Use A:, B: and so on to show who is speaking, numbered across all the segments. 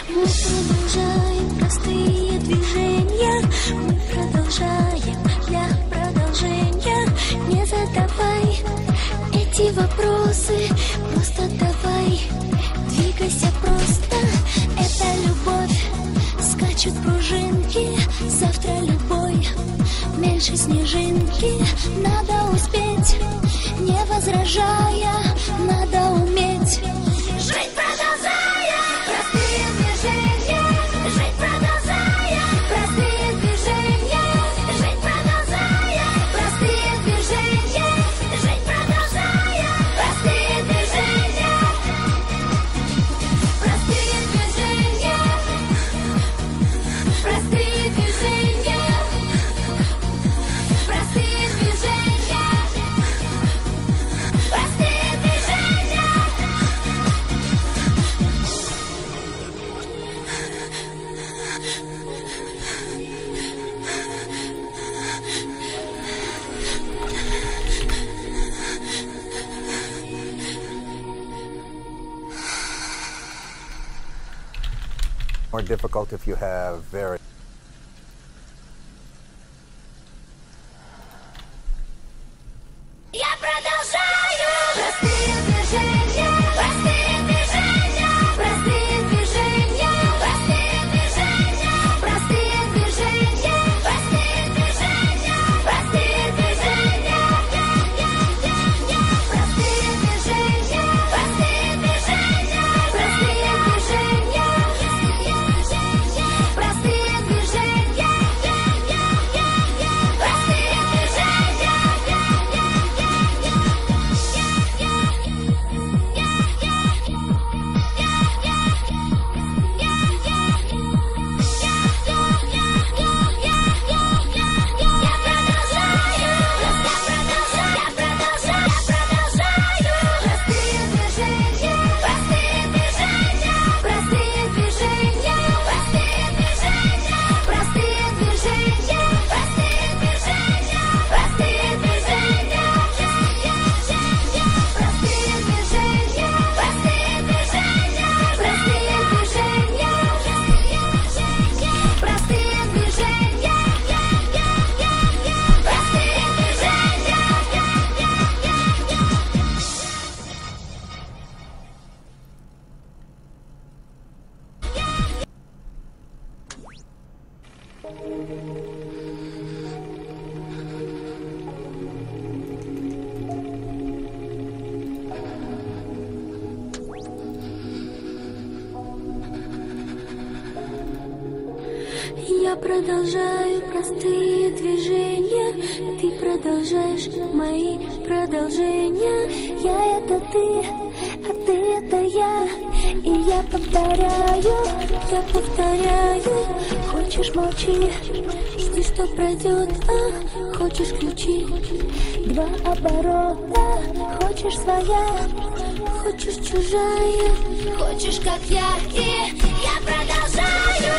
A: Мы продолжаем простые движения. Мы продолжаем для продолжения. Не задавай эти вопросы, просто давай. Двигайся просто, это любовь. Скачут пружинки, завтра любой. Меньше снежинки, надо успеть. Не возражая, надо уметь жить, продолжая. Простые движения, жить, продолжая. Простые движения, жить, продолжая. Простые движения, жить, продолжая. Простые движения, простые движения, простые движения, простые движения, простые движения.
B: More difficult if you have very
A: Я продолжаю. Простые движения, простые движения, простые движения, простые движения, простые движения, простые движения, простые движения, простые движения, простые движения, простые движения, простые Я продолжаю простые движения. Ты продолжаешь мои продолжения. Я это ты, а ты это я. И я повторяю. Хочешь молчи, жди, что пройдет. Хочешь ключи, 2 оборота. Хочешь своя, хочешь чужая. Хочешь как я, и я продолжаю.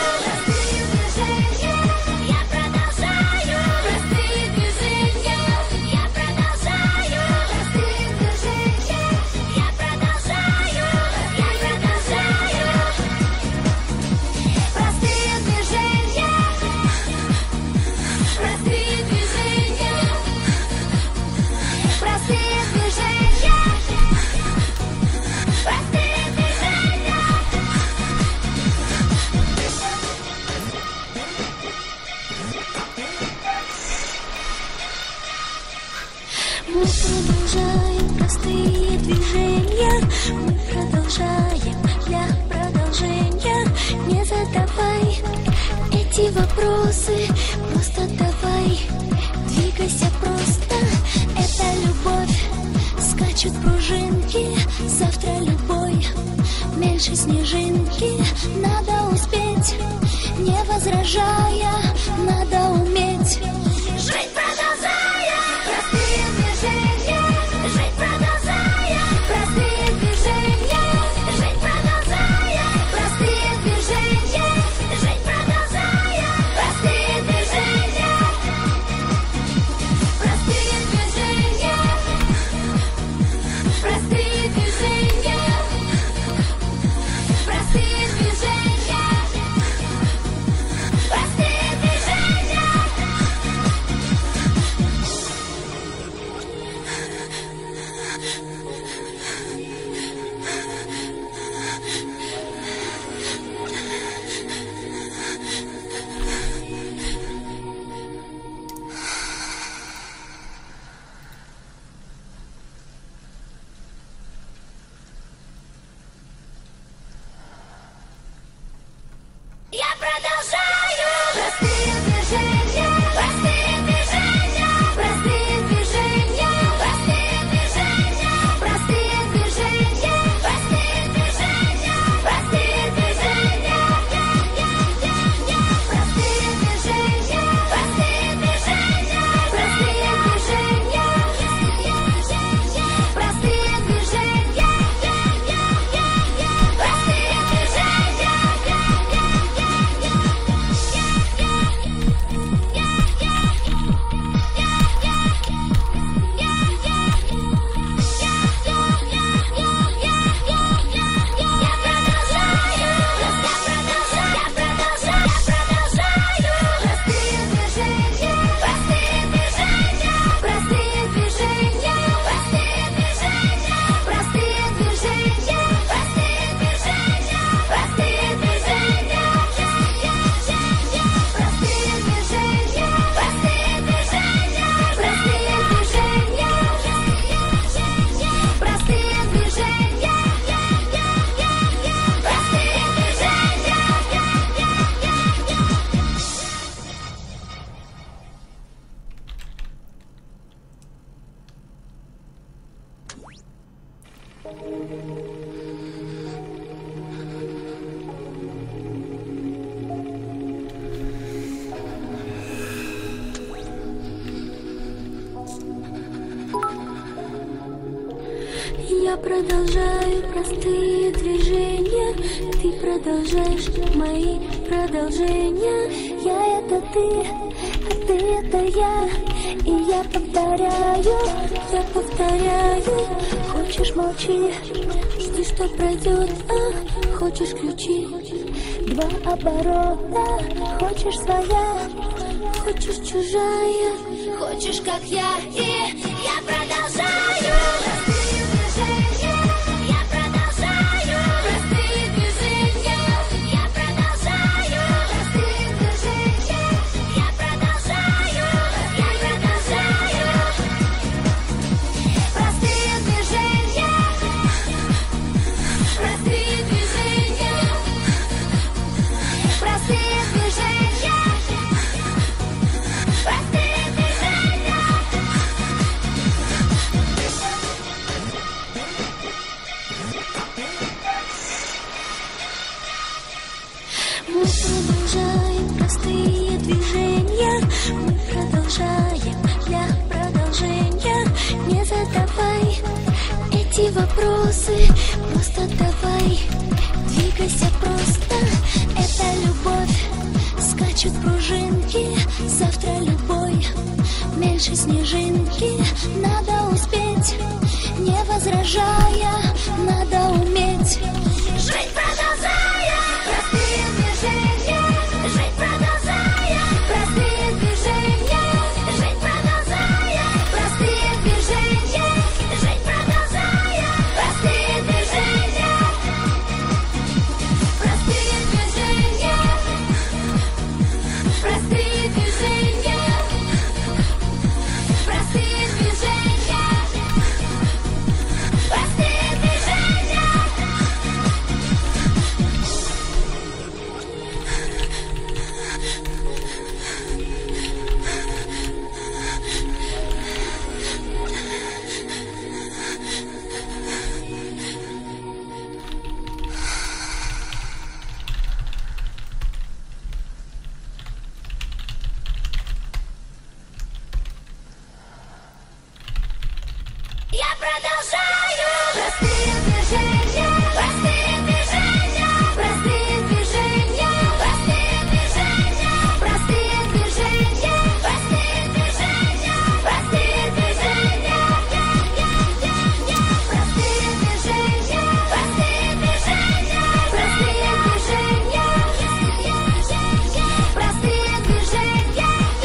A: Я продолжаю. Простые движения. Я продолжаю. Простые движения. Я продолжаю. Я продолжаю. Простые движения. Простые движения. Простые движения. Простые движения. Мы продолжаем простые движения. Мы продолжаем для продолжения. Не задавай эти вопросы, просто давай. Двигайся просто, это любовь. Скачут пружинки, завтра любой. Меньше снежинки, надо успеть. Не возражая, надо уметь жить, продолжая. Простые движения, жить, продолжая. Простые движения, жить, продолжая. Простые движения, жить, продолжая. Простые движения, простые движения, простые движения, простые движения. продолжаю простые движения, ты продолжаешь мои продолжения. Я это ты, а ты это я. И я повторяю. Хочешь молчи, жди, что пройдет. Хочешь ключи, 2 оборота. Хочешь своя, хочешь чужая. Хочешь как я, и я продолжаю. Мы продолжаем простые движения, мы продолжаем для продолжения. Не задавай эти вопросы, просто давай, двигайся просто. Это любовь, скачут пружинки, завтра любой, меньше снежинки. Надо успеть, не возражая, надо уметь жить, продолжая. Я продолжаю. Простые движения, простые движения, простые движения, простые движения, простые движения, простые движения, простые движения, простые движения, простые движения, простые движения, простые движения, простые движения.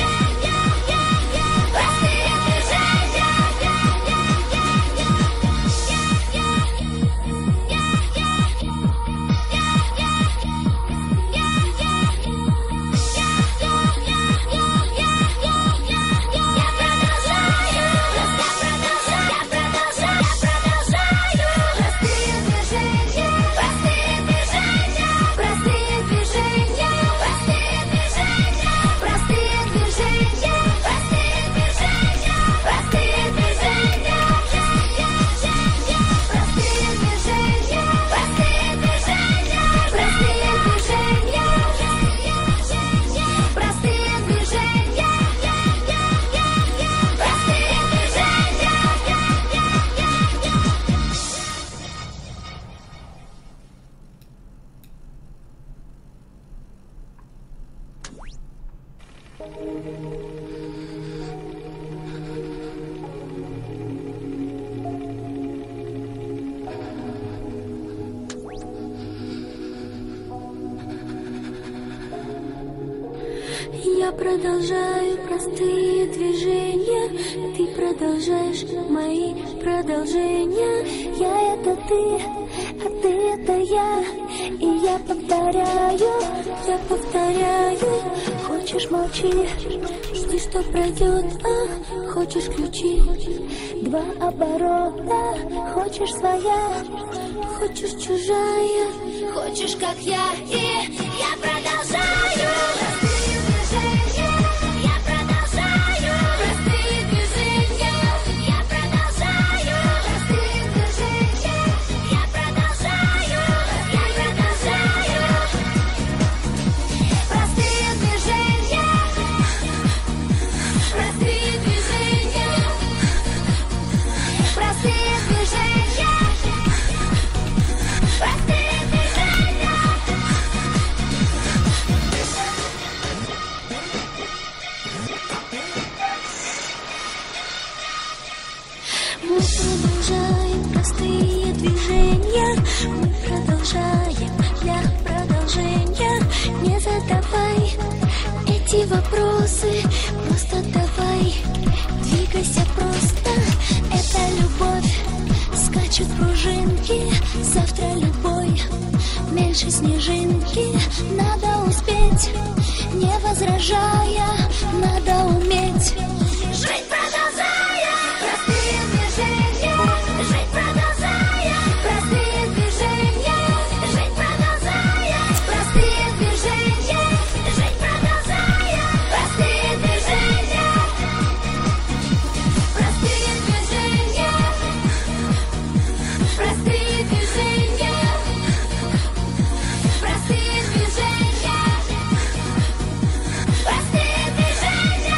A: Я продолжаю простые движения, ты продолжаешь мои продолжения. Я это ты, а ты это я. И я повторяю. Хочешь молчи, жди, что пройдет. Хочешь ключи, 2 оборота. Хочешь своя, хочешь чужая. Хочешь как я, и я продолжаю. Простые движения. вопросы, просто давай, двигайся просто. Это любовь, скачут пружинки, завтра любой, меньше снежинки. Надо успеть, не возражая, надо уметь жить, продолжая. Простые движения, жить, продолжая. Простые движения, жить, продолжая. Простые движения, жить, продолжая. Простые движения, простые движения, простые движения, простые движения, простые движения.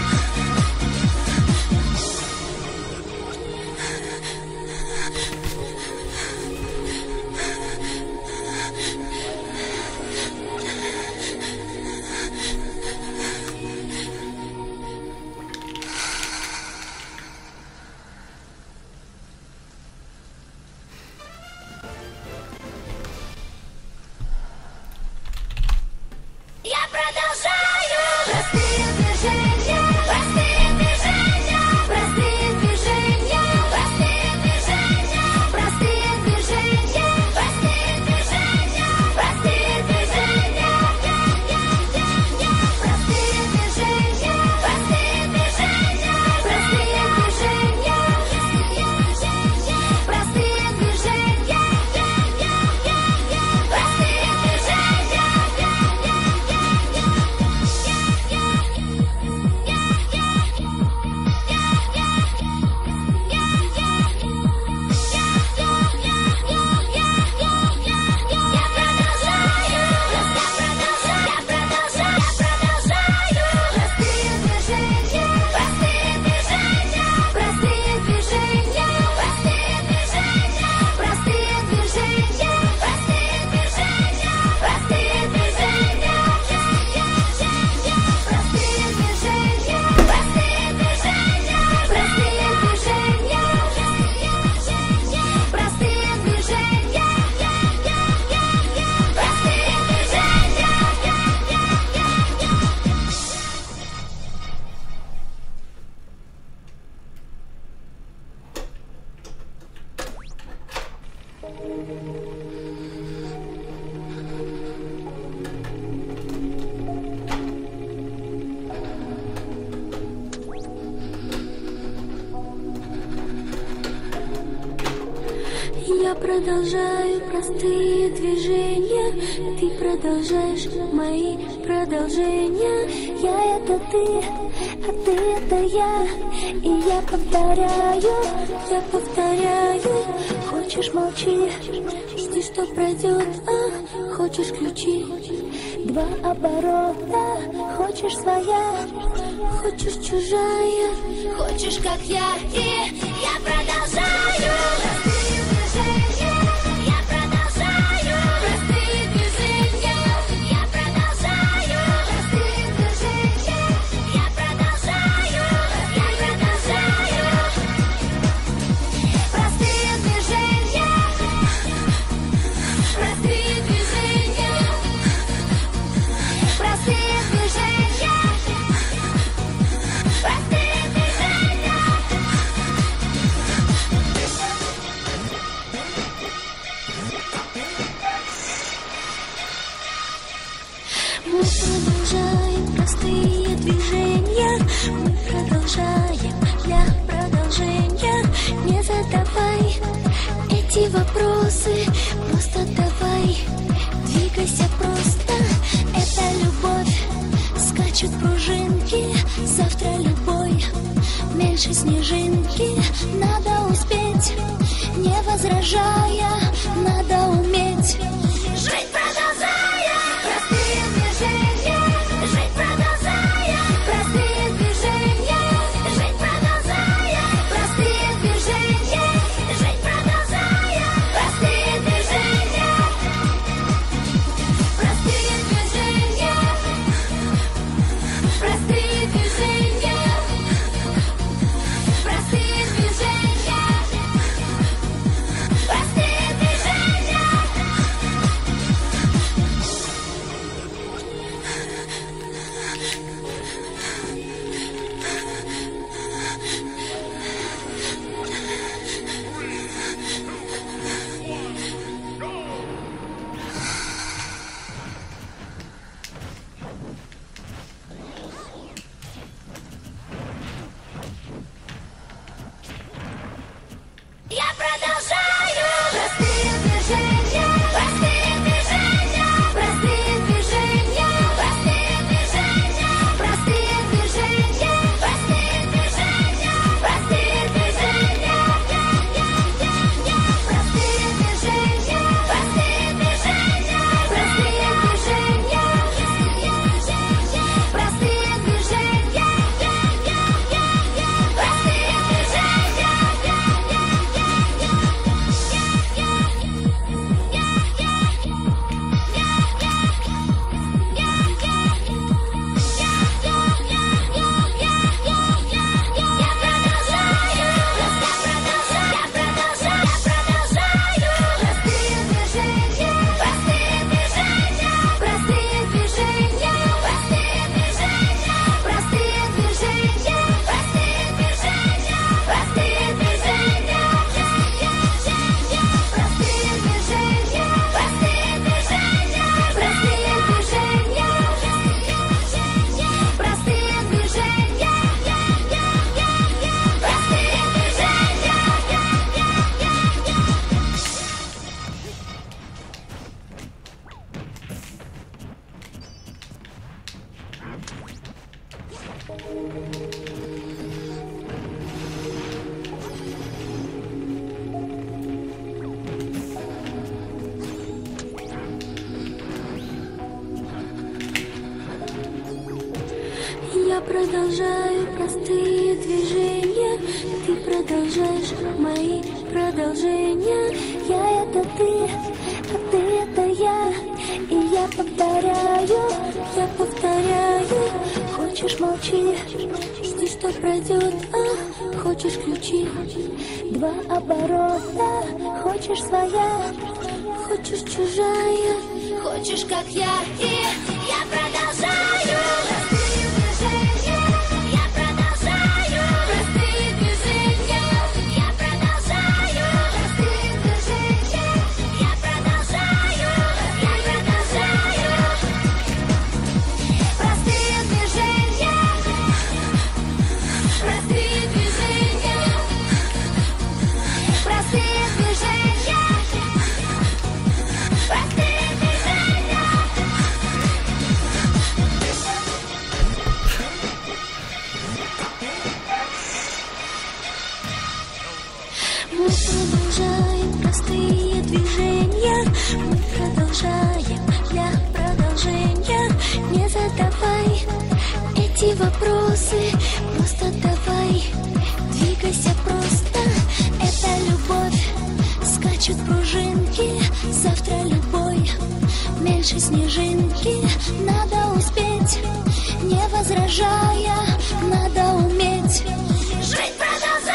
A: Я продолжаю. Простые движения, простые движения, простые движения, простые движения, простые движения, простые движения, простые движения, простые движения, простые движения, простые движения, простые движения, простые движения. Я продолжаю простые движения, ты продолжаешь мои продолжения. Я это ты, а ты это я. И я повторяю, хочешь молчи, жди, что пройдет, хочешь ключи, два оборота, хочешь своя, хочешь чужая, хочешь как я, и я продолжаю. Я продолжаю. Простые движения, я продолжаю. Простые движения, я продолжаю. Я продолжаю. Простые движения, простые движения, простые движения, простые движения. Мы продолжаем простые движения, мы продолжаем для продолжения. Не задавай эти вопросы, просто давай, двигайся просто. Это любовь, скачут пружинки, завтра любой, меньше снежинки. Надо успеть, не возражая, надо уметь жить, продолжая. Простые движения, жить, продолжая. Простые движения, жить, продолжая. Простые движения, жить, продолжая. Простые движения, простые движения, Я продолжаю простые движения, ты продолжаешь мои продолжения. Я это ты, а ты это я. И я повторяю. Хочешь молчи, жди, что пройдет, хочешь ключи, 2 оборота. Хочешь своя, хочешь чужая, хочешь как я. И я продолжаю. Мы продолжаем простые движения, мы продолжаем для продолжения. Не задавай эти вопросы, просто давай, двигайся просто. Это любовь, скачут пружинки, завтра любой, меньше снежинки. Надо успеть, не возражая, надо уметь жить, продолжая.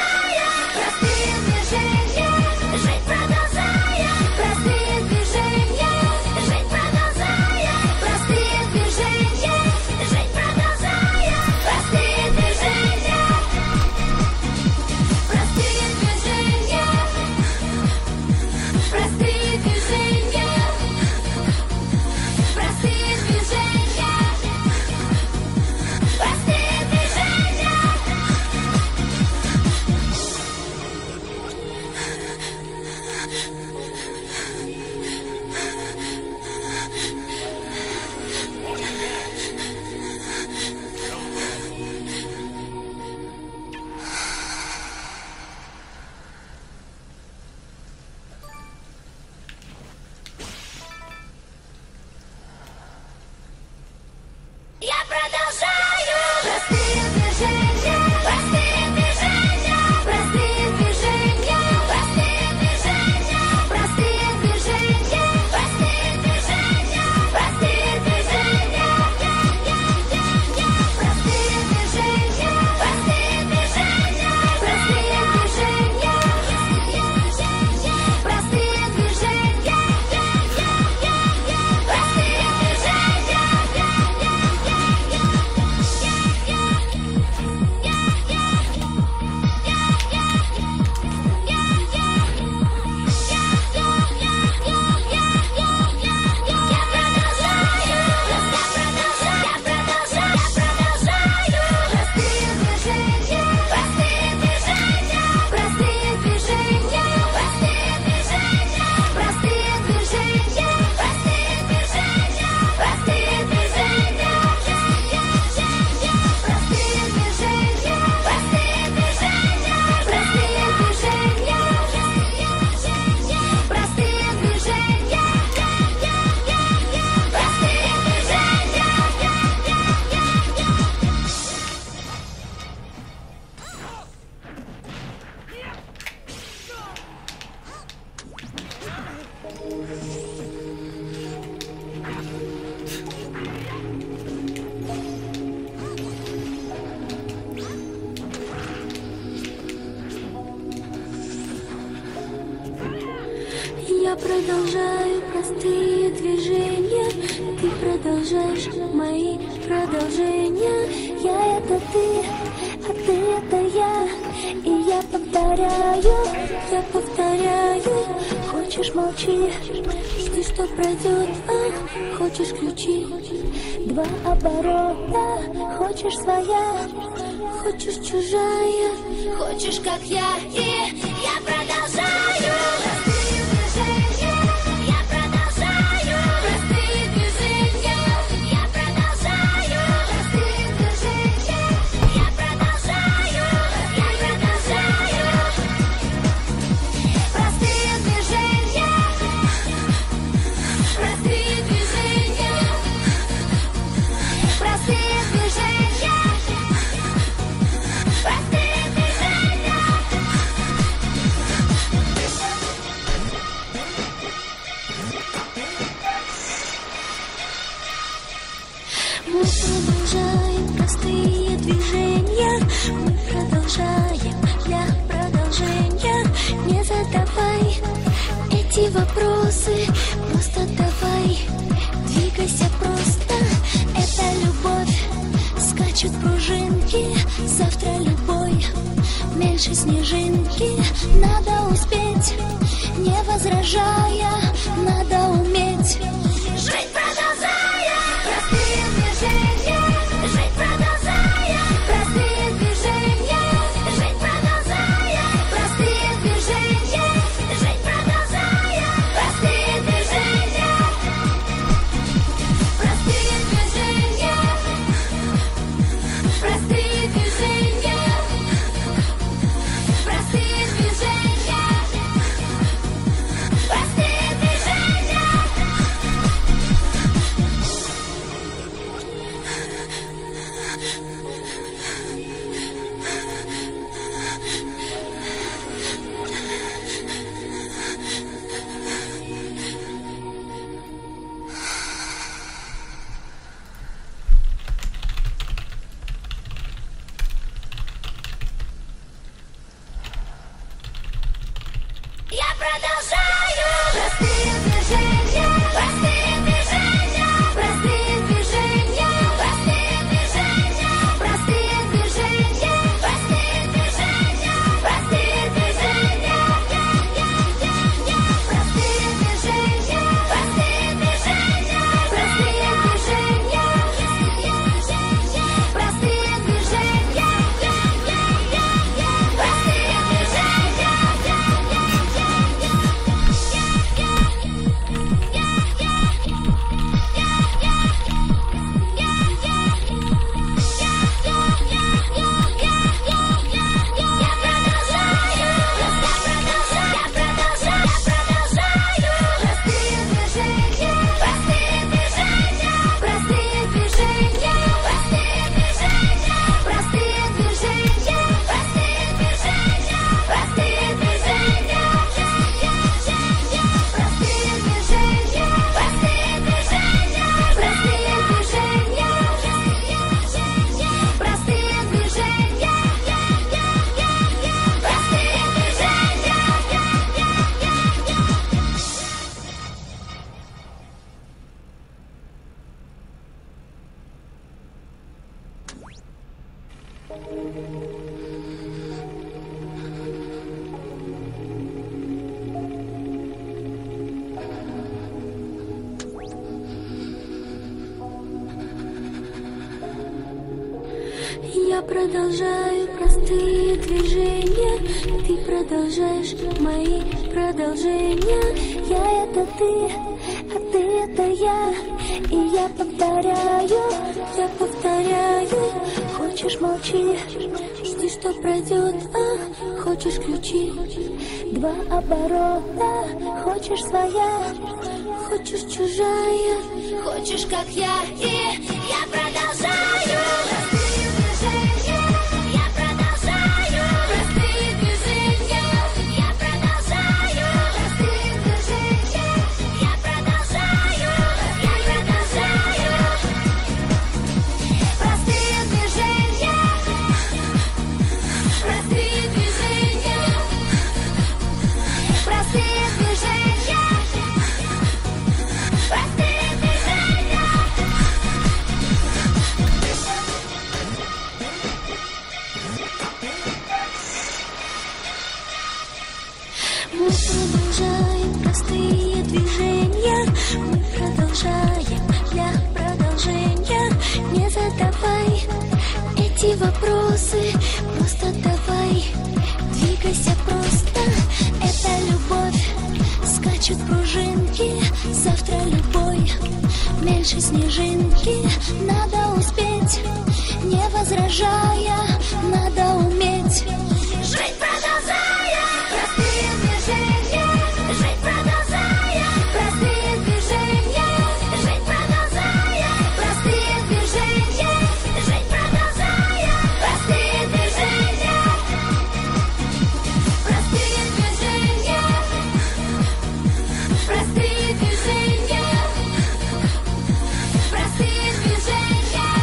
A: Я продолжаю простые движения, ты продолжаешь мои продолжения. Я это ты, а ты это я. И я повторяю. Хочешь молчи, жди, что пройдет, хочешь ключи, 2 оборота. Хочешь своя, хочешь чужая, хочешь как я. И я продолжаю. продолжаем простые движения. Мы продолжаем для продолжения. Не задавай эти вопросы, просто давай двигайся просто. Это любовь, скачут пружинки. Завтра любой, меньше снежинки. Надо успеть, не возражая, надо уметь жить, продолжая. Простые движения, жить, продолжая. Простые движения, жить, продолжая. Простые движения, жить, продолжая. Простые движения, простые движения, простые движения, простые движения, простые движения. Я продолжаю. Простые движения, простые движения, простые движения, простые движения, простые движения, простые движения, простые движения, простые движения, простые движения, простые движения, простые движения, простые движения. Я продолжаю простые движения. Ты продолжаешь мои продолжения. Я это ты, а ты это я. И я повторяю. Хочешь молчи, жди, что пройдет. Хочешь ключи, 2 оборота. Хочешь своя, хочешь чужая. Хочешь как я, и я продолжаю. Я продолжаю. Простые движения. Я продолжаю. Простые движения. Я продолжаю. Я продолжаю. Простые движения. Простые движения. Простые движения. Простые движения. Мы продолжаем простые движения. Мы продолжаем для продолжения. Не задавай эти вопросы, просто давай двигайся просто. Это любовь, скачут пружинки. Завтра любой, меньше снежинки. Надо успеть, не возражая, надо уметь жить, продолжая. Простые движения, жить, продолжая. Простые движения, жить, продолжая. Простые движения, жить, продолжая. Простые движения, простые движения, простые движения, простые движения.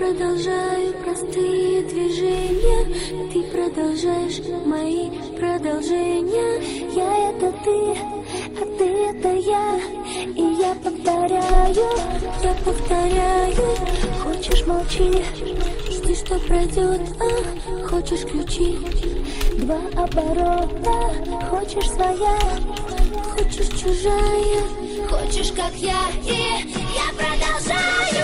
A: продолжаю простые движения. Ты продолжаешь мои продолжения. Я это ты, а ты это я. И я повторяю. Хочешь молчи, жди, что пройдет, хочешь ключи, 2 оборота. Хочешь своя, хочешь чужая, хочешь как я. И я продолжаю.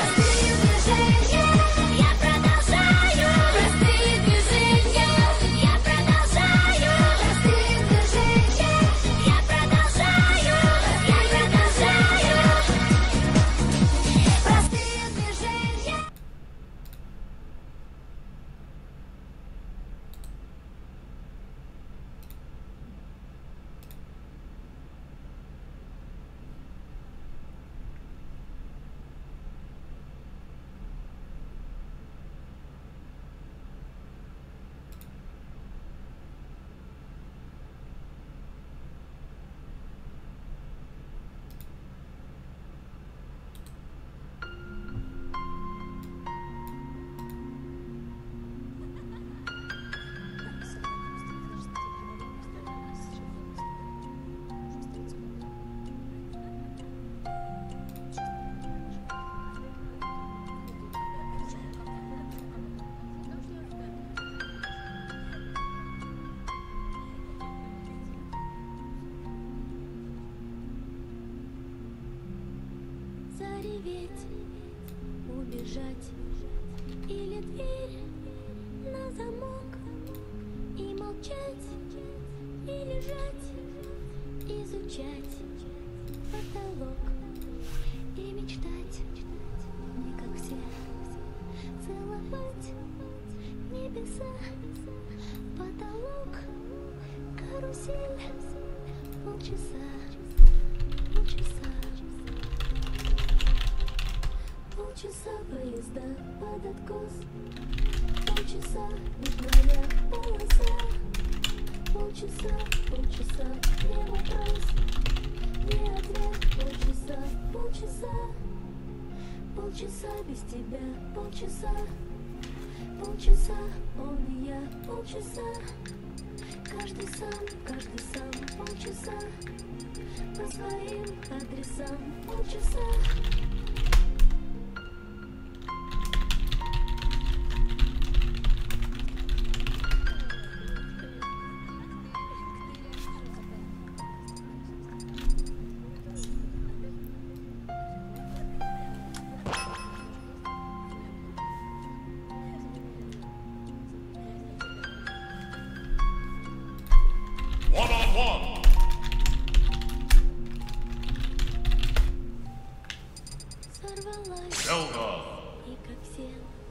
A: Зареветь, убежать, или дверь на замок, и молчать, и лежать, изучать потолок, и мечтать, не как все, целовать небеса, потолок, карусель, полчаса. Полчаса поезда под откос, полчаса твоя полоса, полчаса, не вопрос, не ответ, полчаса без тебя, полчаса, он и я, полчаса, каждый сам, полчаса, по своим адресам, полчаса.
C: One-on-one.
A: Сорвалась,
C: Zelda.
A: и как все,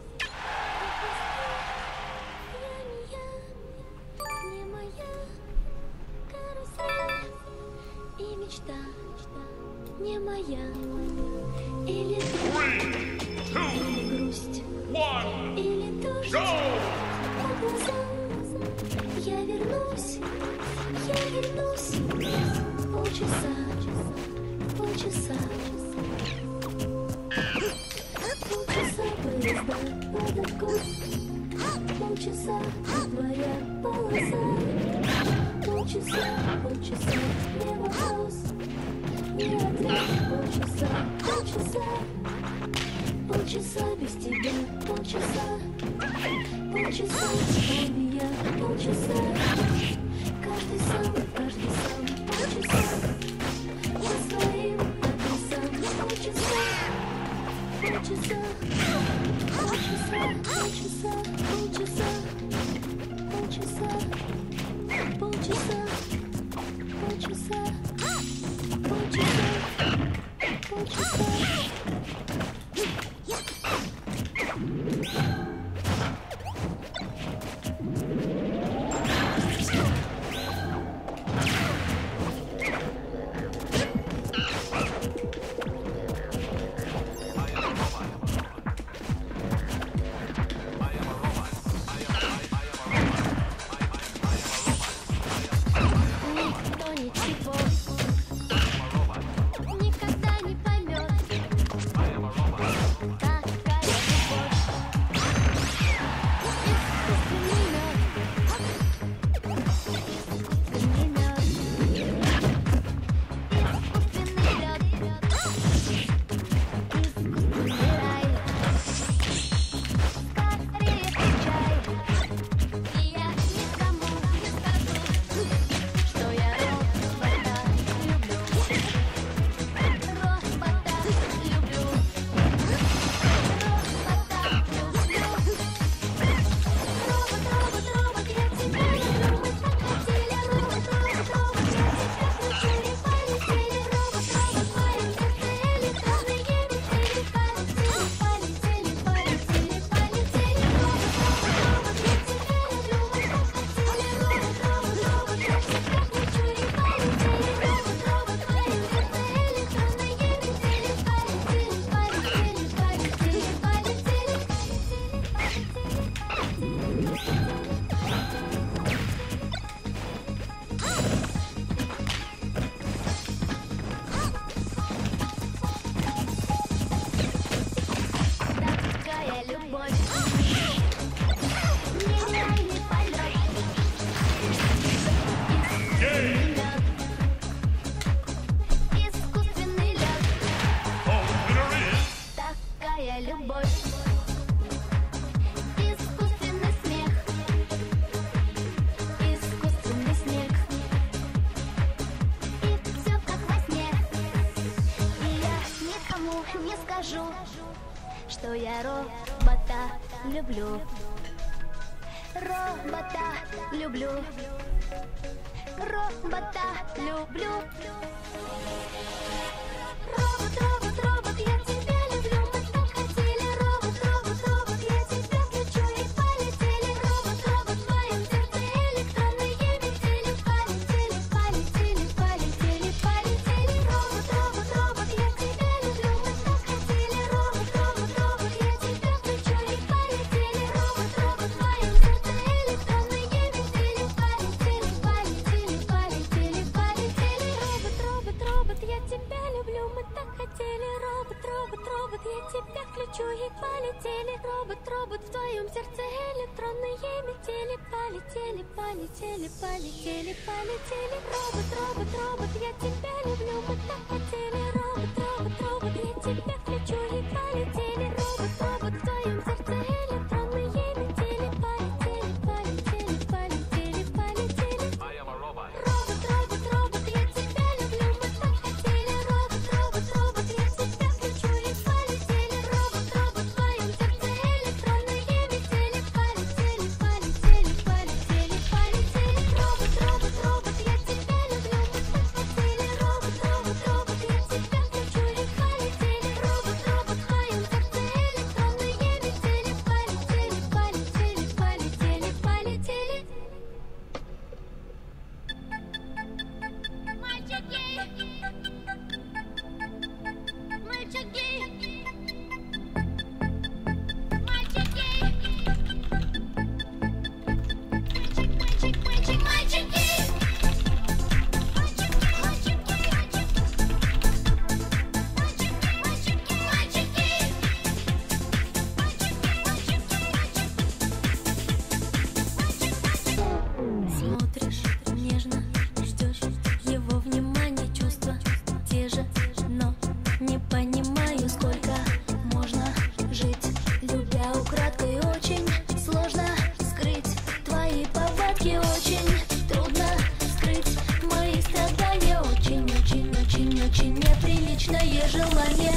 A: я не моя, карусель, и мечта не моя, или ты,
C: 3, 2,
A: или грусть,
C: 1,
A: или дождь
C: go!
A: по глазам. Я вернусь, полчаса, полчаса поезда под откос, полчаса твоя полоса, полчаса, не вопрос, не ответ, полчаса без тебя, полчаса, он и я, полчаса, каждый сам, полчаса, по своим адресам, полчаса, полчаса, что я робота люблю. Робота люблю. Робота люблю. Робот, робот, робот, я тебя люблю. Мы так хотели. Робот, робот, робот, я тебя включу и полетели. Робот, робот, в твоем сердце электронные метели. Полетели, полетели, полетели, полетели. Робот, робот, робот, я тебя люблю. Мы так хотели. Робот, робот, робот, я тебя включу и полетели. Робот, робот, в твоем сердце электронные метели. Полетели, полетели, полетели, полетели. Робот, робот, робот, я тебя люблю. Мы так хотели. Робот, робот, робот, я тебя включу и полетели. Робот, робот, в твоем сердце электронные метели. Полетели, полетели, полетели, полетели. Робот, робот, робот, я тебя люблю. Мы так хотели. Робот, робот, робот, я тебя включу и полетели. Робот, робот, в твоем сердце электронные метели. Полетели, полетели, полетели, полетели. Робот, робот, робот, я тебя люблю. Мы так хотели. Робот, робот, робот, я тебя включу и полетели. Робот, робот, в твоем сердце электронные метели. Полетели, полетели, полетели, полетели. Робот, робот, робот, я тебя люблю. Мы так хотели. Робот, робот, робот, я тебя включу и полетели. Робот, робот, в твоем сердце электронные метели. Полетели, полетели, полетели, полетели. Мальчики! Мальчики! Мальчики! Мальчики! Смотришь нежно, ждешь его внимания, чувства те же, но не понимаю, сколько можно жить, любя украдкой. Очень сложно скрыть твои повадки, очень трудно скрыть мои страдания. Очень, очень, очень, очень неприличное желание.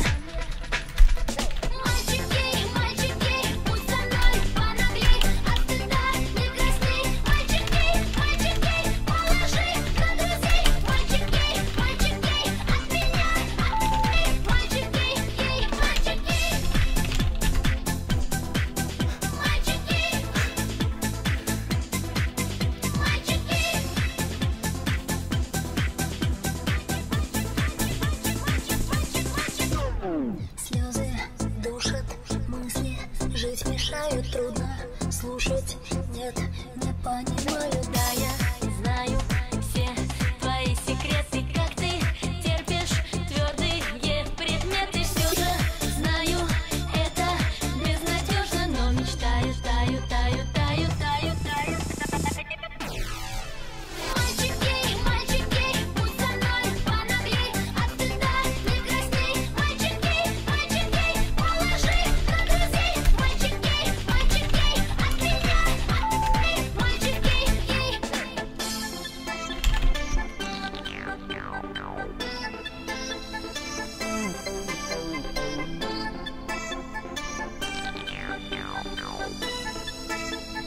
A: Мальчики, мальчики, будь со мной понаглей, от стыда не красней. Мальчики, мальчики, положи на друзей. Мальчики, мальчики, от меня, мальчики, мальчики, слезы душат, мысли жить мешают, трудно слушать, нет, не понимаю. Да, я знаю все твои секреты, как ты терпишь твердые предметы. Все же знаю, это безнадежно, но мечтаю, таю, таю, таю, таю, таю. Мальчики, мальчики, будь со мной понаглей, от стыда не красней. Мальчики, мальчики, положи на друзей. Мальчики, мальчики, от меня, мальчики.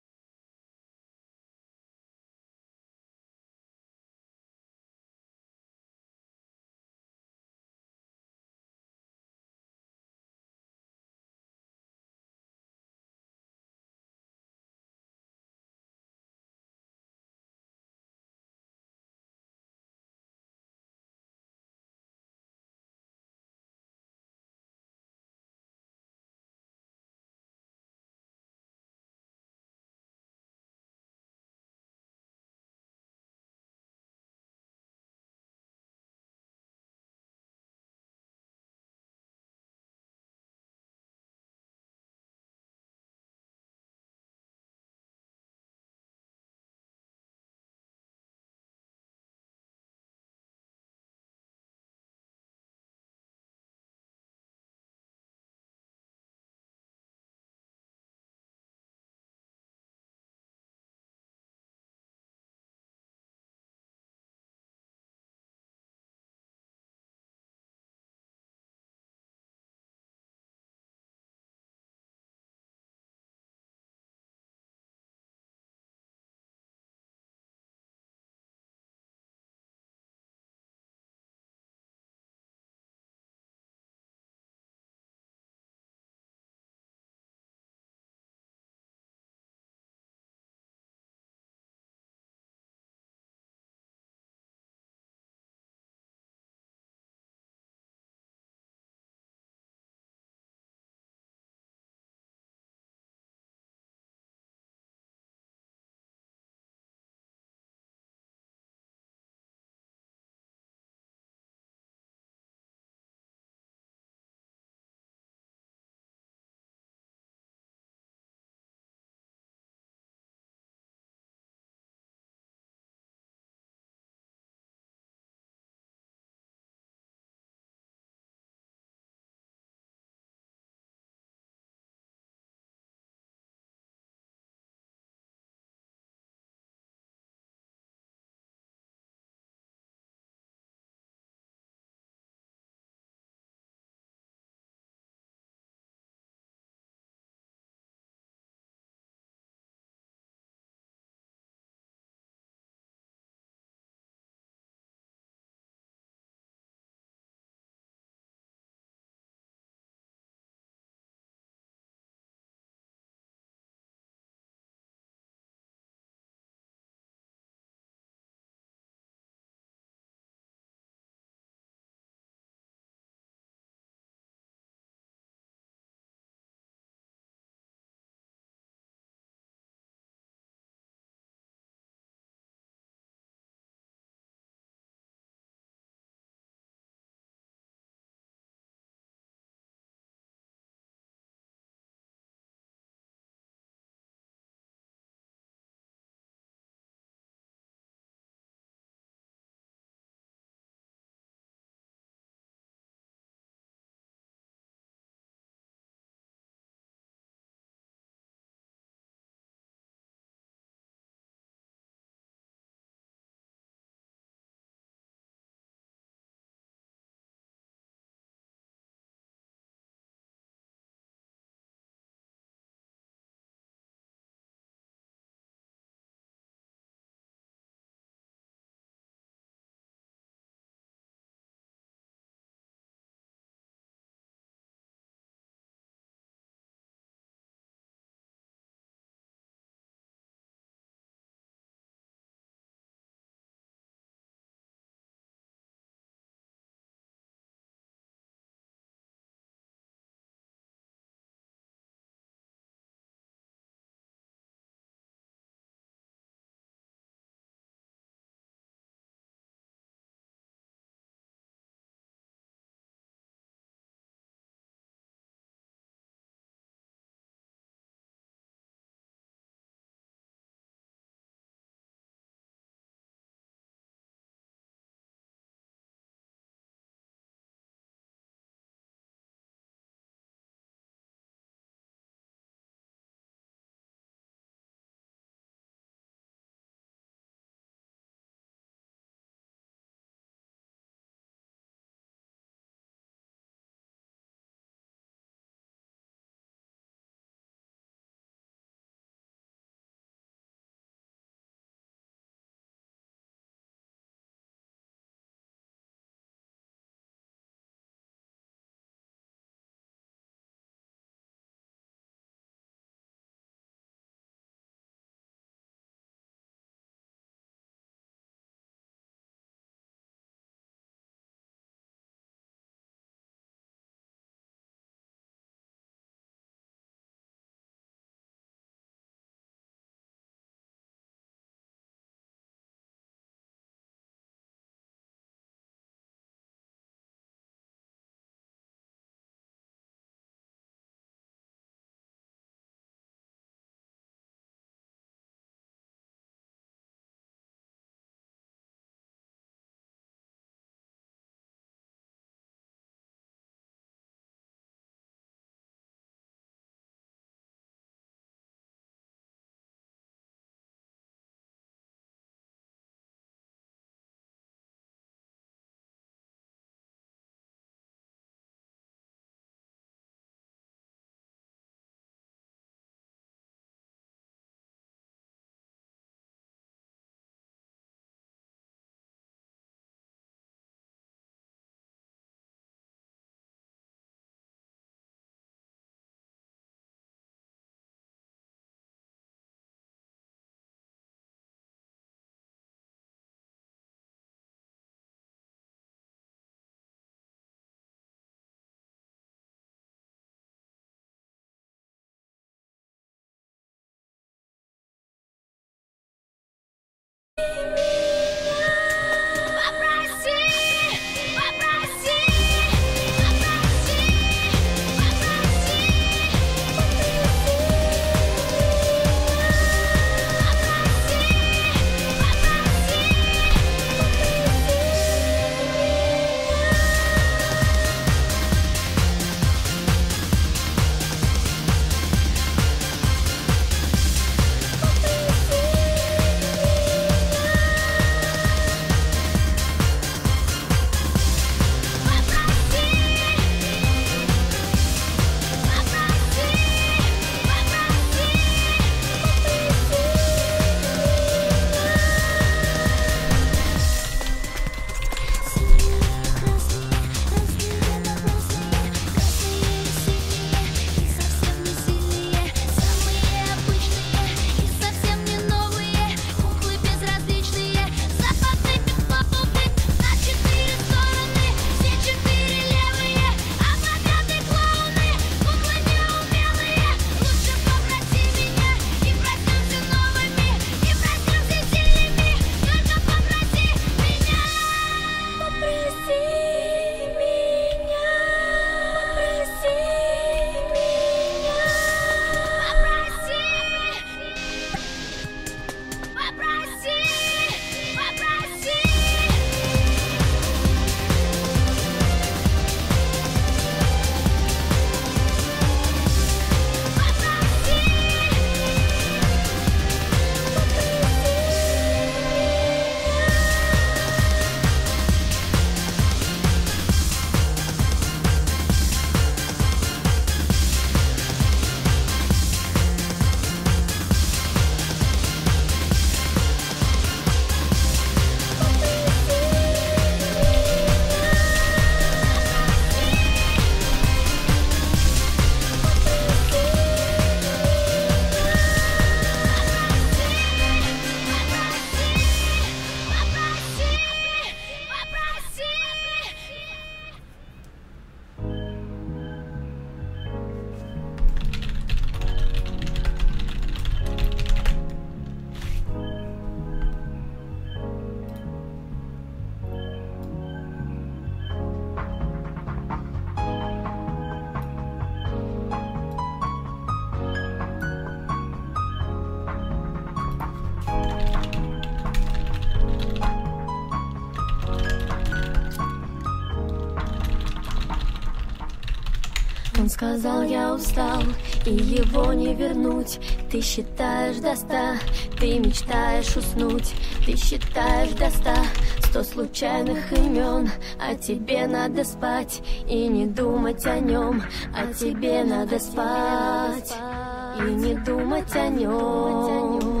A: Он сказал, я устал, и его не вернуть. Ты считаешь до 100, ты мечтаешь уснуть. Ты считаешь до 100, 100 случайных имен. А тебе надо спать и не думать о нем. А тебе надо спать и не думать о нем.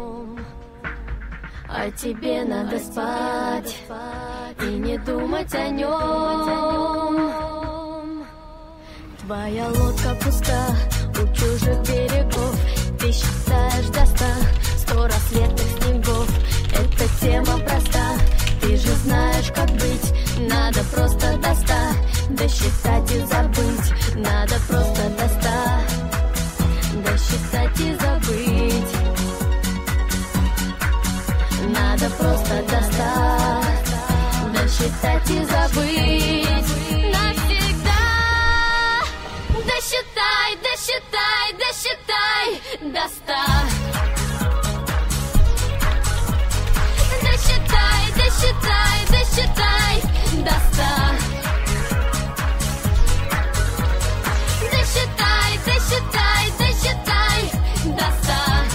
A: А тебе надо спать и не думать о нем. Твоя лодка пуста у чужих берегов. Ты считаешь до 100, 100 рассветных снегов. Эта тема проста, ты же знаешь, как быть. Надо просто до 100 досчитать и забыть. Надо просто до 100 досчитать и забыть. Надо просто до 100 досчитать и забыть. Навсегда досчитай, досчитай, досчитай до 100. Досчитай, досчитай, досчитай до 100. Досчитай, досчитай, досчитай до 100.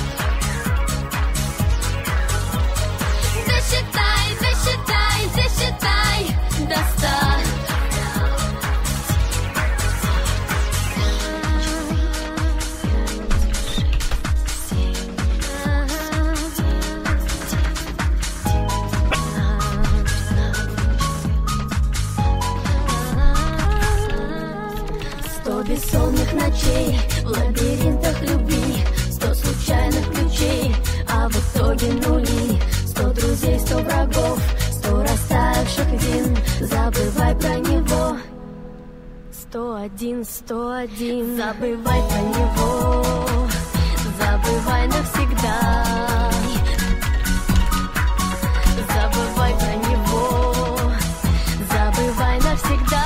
A: Досчитай, досчитай, досчитай до 100. Бессонных ночей в лабиринтах любви, 100 случайных ключей, а в итоге нули. 100 друзей, 100 врагов, 100 растаявших вин. Забывай про него. 101, 101. Забывай про него. Забывай навсегда. Забывай про него. Забывай навсегда.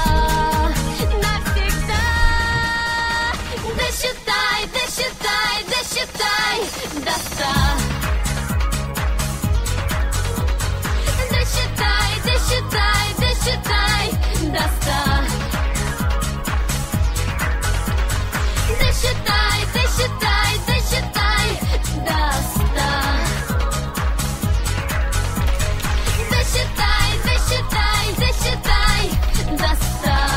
A: Досчитай, досчитай, досчитай до 100. Досчитай, досчитай, досчитай до 100. Досчитай, досчитай, досчитай до 100. Досчитай, досчитай, досчитай до 100.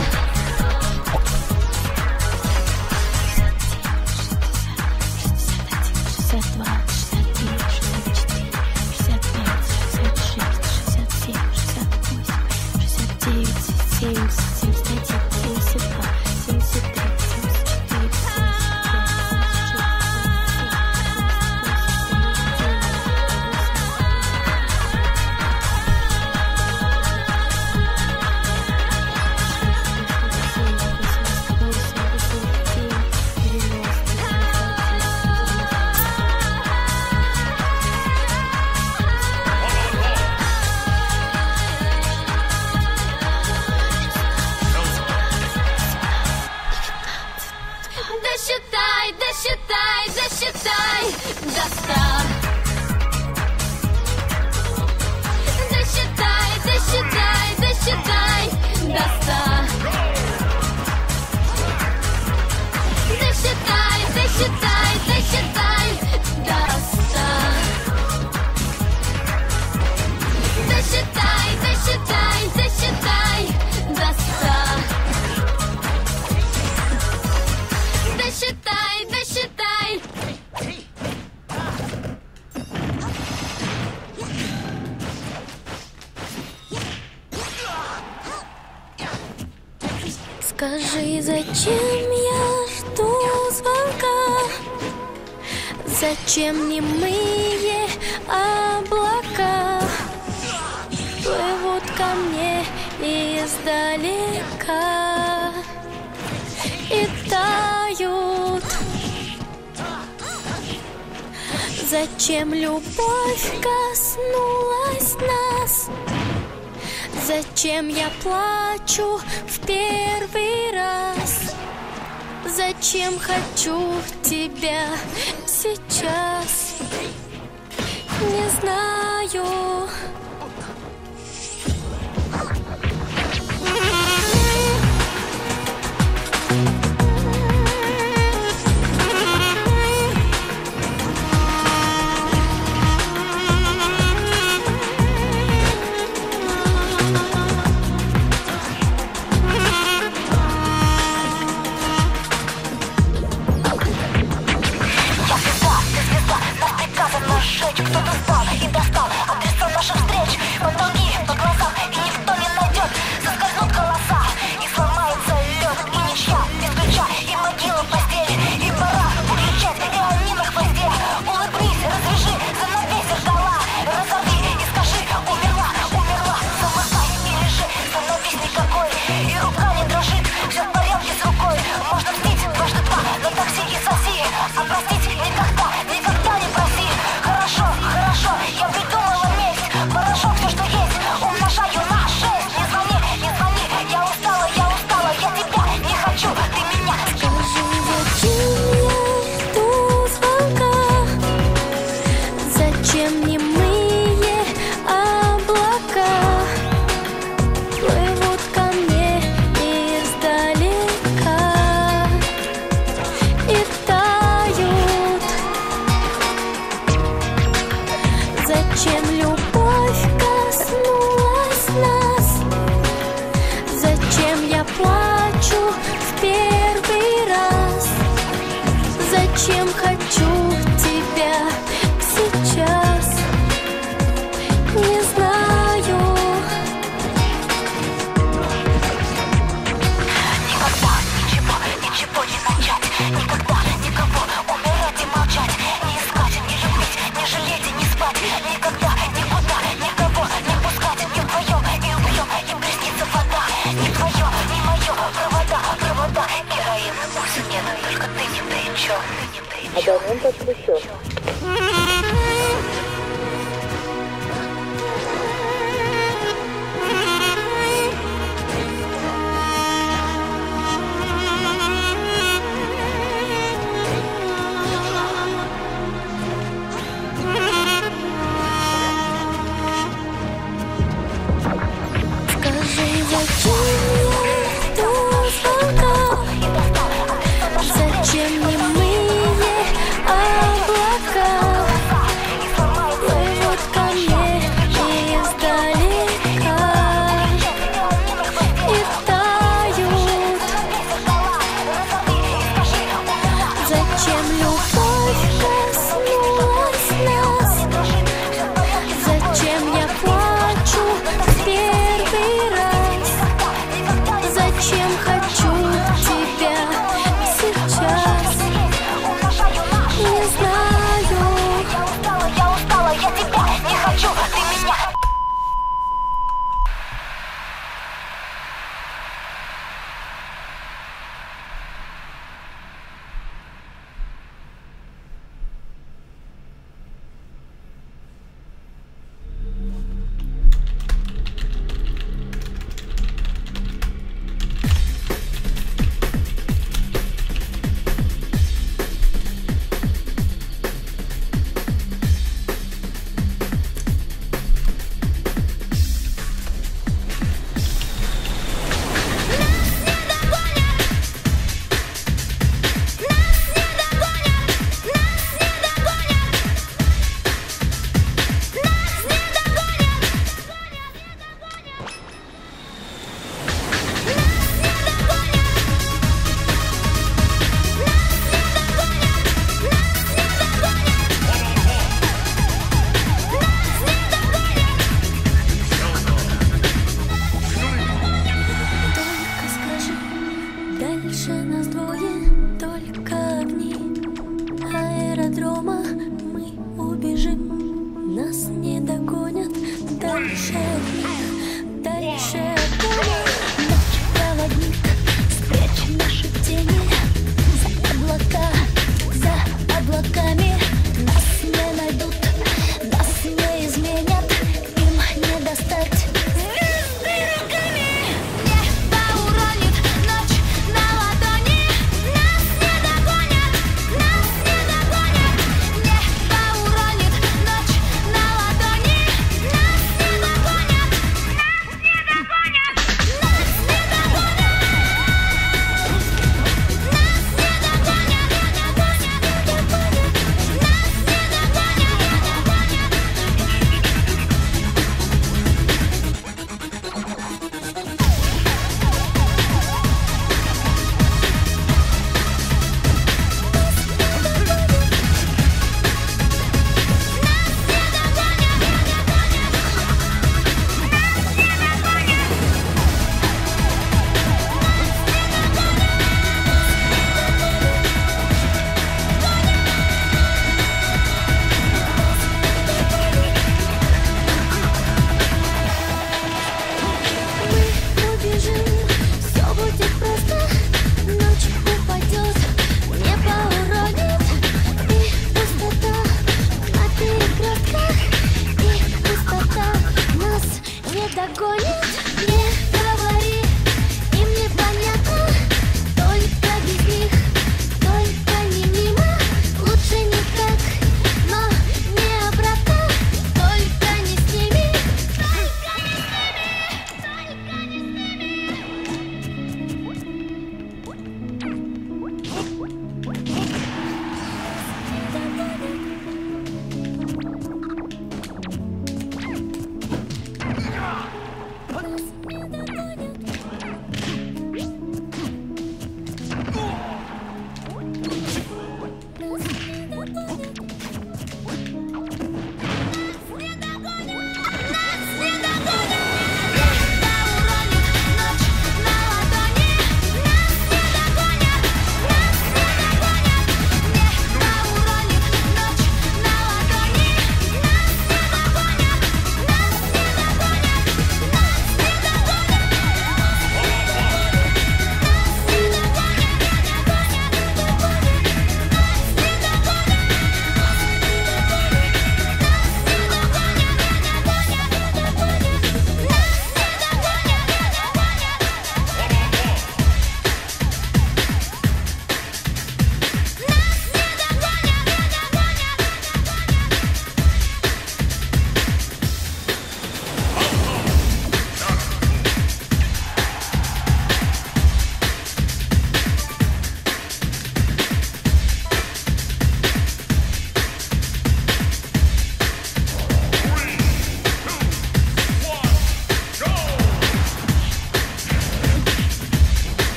A: Досчитай, досчитай, досчитай до 100. Досчитай, досчитай, досчитай до 100. Досчитай, досчитай, досчитай до 100. Досчитай, досчитай, досчитай до 100. Досчитай, досчитай. Скажи, зачем я жду звонка? Зачем немые облака плывут ко мне издалека и тают? Зачем любовь коснулась нас? Зачем я плачу в первый раз? Зачем хочу тебя сейчас? Не знаю. Зачем любовь коснулась нас? Зачем я плачу в первый раз? Зачем хочу тебя сейчас? Не знаю.
D: Никогда ничего не начать. Никогда никого умирать и молчать. Не искать, не любить, не жалеть и не спать. Никогда, никуда, никого не пускать. Не вдвоем и убьем, им приснится вода. Не твое, не мое, провода. Героин, пульса нет, только ты не горячо.
E: А давно подключен.
A: Скажи, зачем я до звонка? Зачем немые облака плывут ко мне издалека и тают? Зачем любовь коснулась нас? Зачем я плачу в первый раз? Зачем хочу тебя сейчас? Не знаю.
D: Я устала, я тебя не хочу, ты меня.
A: Только скажи, дальше нас двое, только огни аэродрома. Мы убежим, нас не догонят. Дальше от них, дальше от дома. Ночь проводник, спрячь наши тени за облаками. Нас не найдут, нас не изменят, им не достать. Звезды руками.
D: Небо уронит ночь на ладони. Нас не догонят, нас не догонят. Небо уронит ночь на ладони. Нас не догонят, нас не догонят.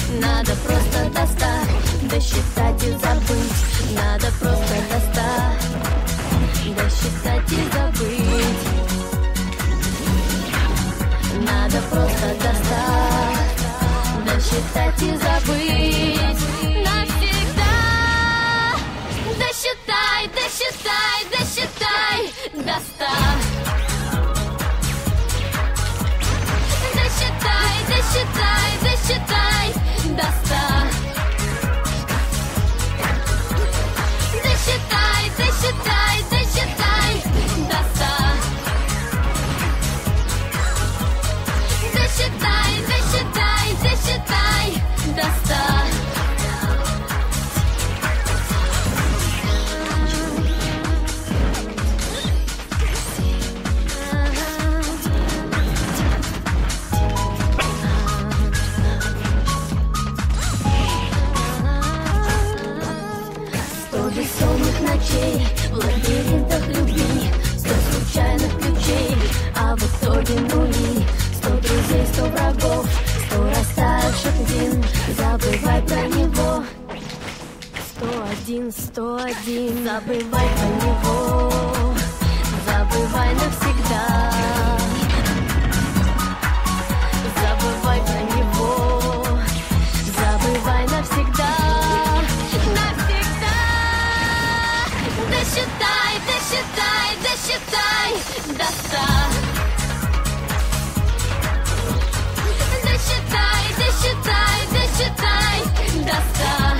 A: Надо просто до 100 досчитать и забыть. Надо просто до 100 досчитать и забыть. Надо просто до 100 досчитать и забыть. Навсегда. Досчитай, досчитай, досчитай до 100. Досчитай, досчитай, досчитай до 100. Досчитай, досчитай, досчитай до 100. Досчитай, досчитай, досчитай до 100. Бессонных ночей в лабиринтах любви, 100 случайных ключей, а в итоге нули. 100 друзей, 100 врагов, 100 растаявших дин. Забывай про него. 101, 101. Забывай про него. Забывай навсегда. Забывай про него. Забывай навсегда. Досчитай, досчитай, досчитай до 100. Досчитай, досчитай, досчитай до 100.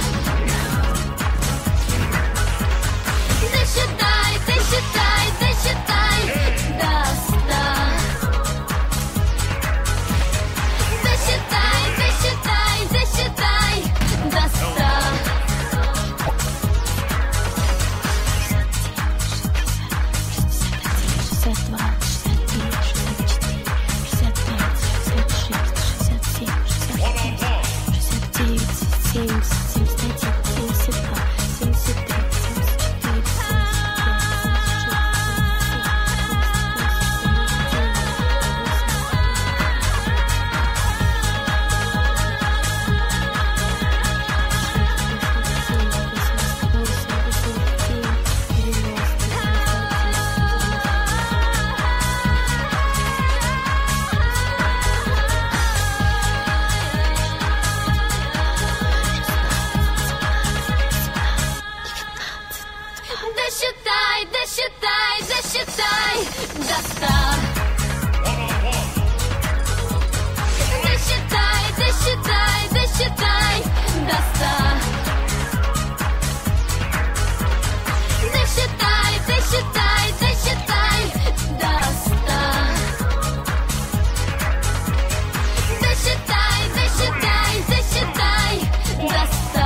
A: Досчитай, досчитай, досчитай до 100. Досчитай, досчитай, досчитай до 100. Досчитай, досчитай, досчитай до 100. Досчитай, досчитай, досчитай до 100. Досчитай, досчитай, досчитай до 100. Досчитай, досчитай, досчитай до 100.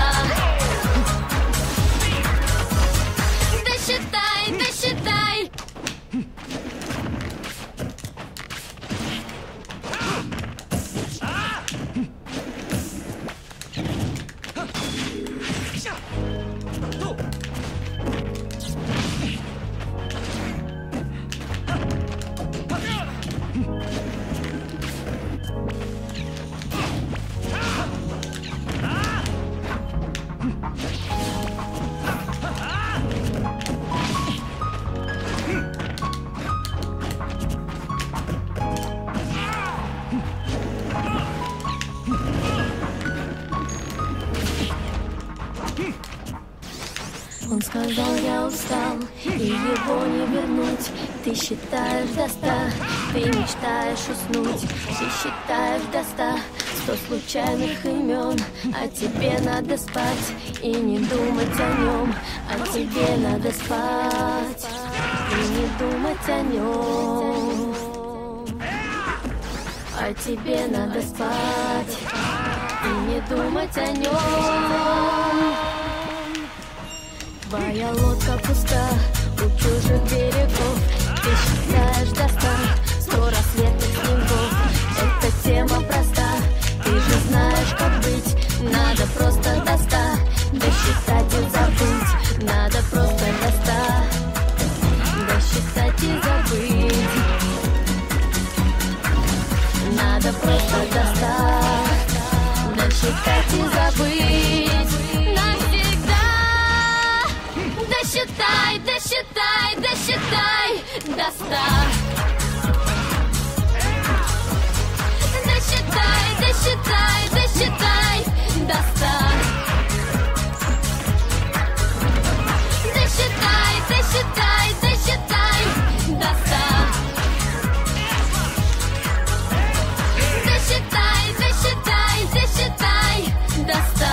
A: Досчитай, досчитай. Он сказал, я устал, и его не вернуть. Ты считаешь до 100, ты мечтаешь уснуть. Ты считаешь до 100, 100 случайных имен. А тебе надо спать и не думать о нем. А тебе надо спать и не думать о нем. А тебе надо спать и не думать о нем. Твоя лодка пуста у чужих берегов. Ты считаешь до 100, 100 рассветных снегов. Эта тема проста, ты же знаешь, как быть. Надо просто до 100 досчитать и забыть. Надо просто до 100 досчитать и забыть. Надо просто до 100 досчитать. досчитать и забыть навсегда. Досчитай, досчитай, досчитай до 100. Досчитай, досчитай, досчитай до 100. Досчитай, досчитай, досчитай до 100. Досчитай, досчитай, досчитай до 100.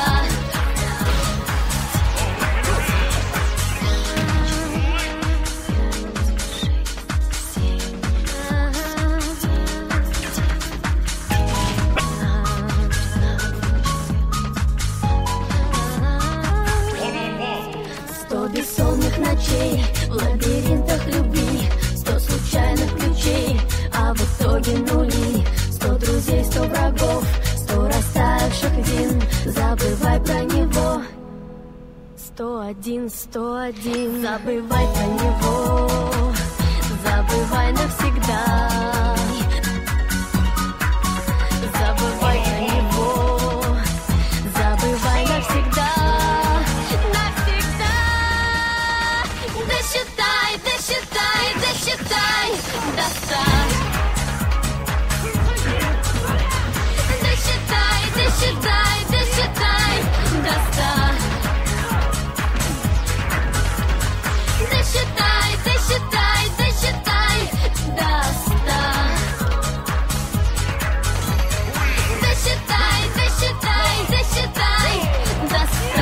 A: Бессонных ночей в лабиринтах любви, 100 случайных ключей, а в итоге нули. 100 друзей, 100 врагов, 100 растаявших вин. Забывай про него. 101, 101. Забывай про него. Забывай навсегда. Забывай про него. Забывай навсегда. Досчитай, досчитай, досчитай до 100. Досчитай, досчитай, досчитай до 100. Досчитай, досчитай, досчитай до 100. Досчитай, досчитай, досчитай до 100.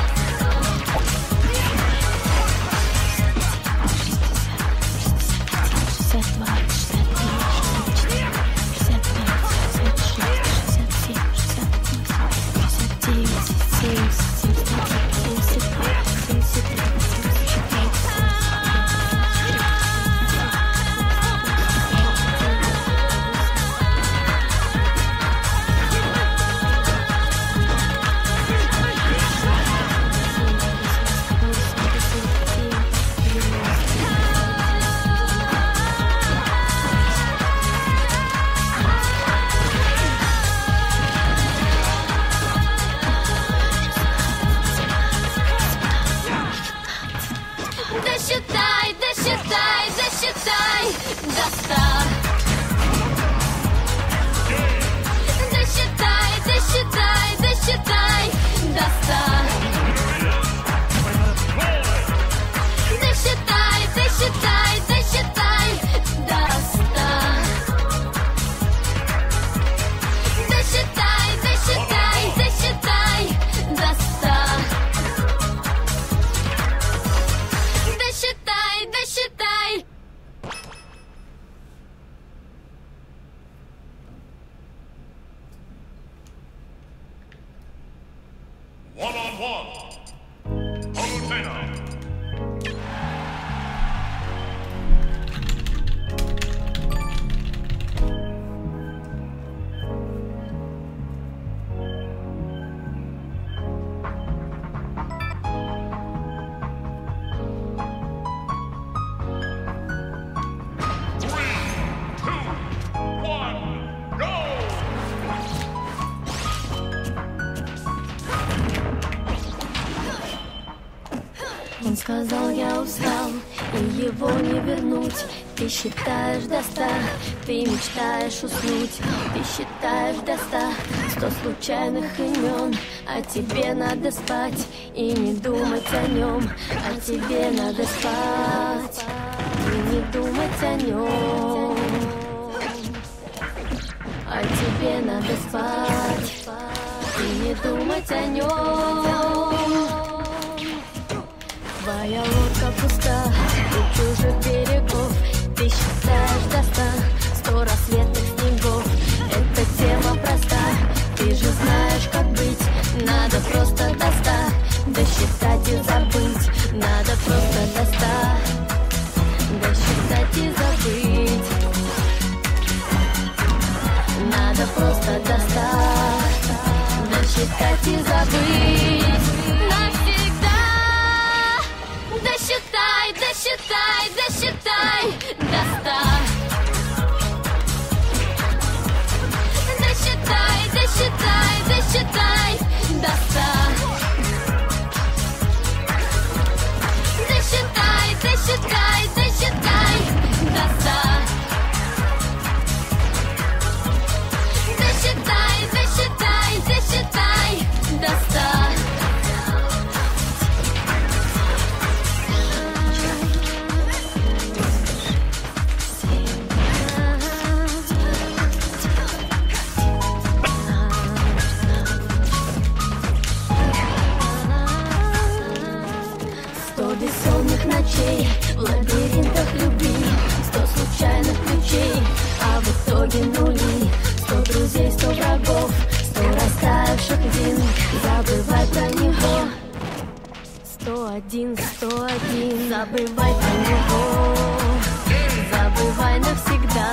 A: Досчитай, досчитай, досчитай до 100. Досчитай, досчитай, досчитай до 100. Досчитай, досчитай, досчитай до 100. Досчитай, досчитай, досчитай до 100. Досчитай, досчитай.
C: One-on-one. Palutena.
A: Он сказал, я устал, и его не вернуть. Ты считаешь до 100, ты мечтаешь уснуть. Ты считаешь до 100, 100 случайных имен. А тебе надо спать и не думать о нем. А тебе надо спать и не думать о нем. А тебе надо спать и не думать о нем. Твоя лодка пуста, у чужих берегов. Ты считаешь до 100, 100 рассветных снегов. Эта тема проста, ты же знаешь, как быть. Надо просто до 100 досчитать и забыть. Надо просто до 100 досчитать и забыть. Надо просто до 100 досчитать и забыть. Навсегда. Досчитай, досчитай, досчитай до 100. Досчитай, досчитай, досчитай забывай про него. 101, 101, забывай про него. Забывай навсегда.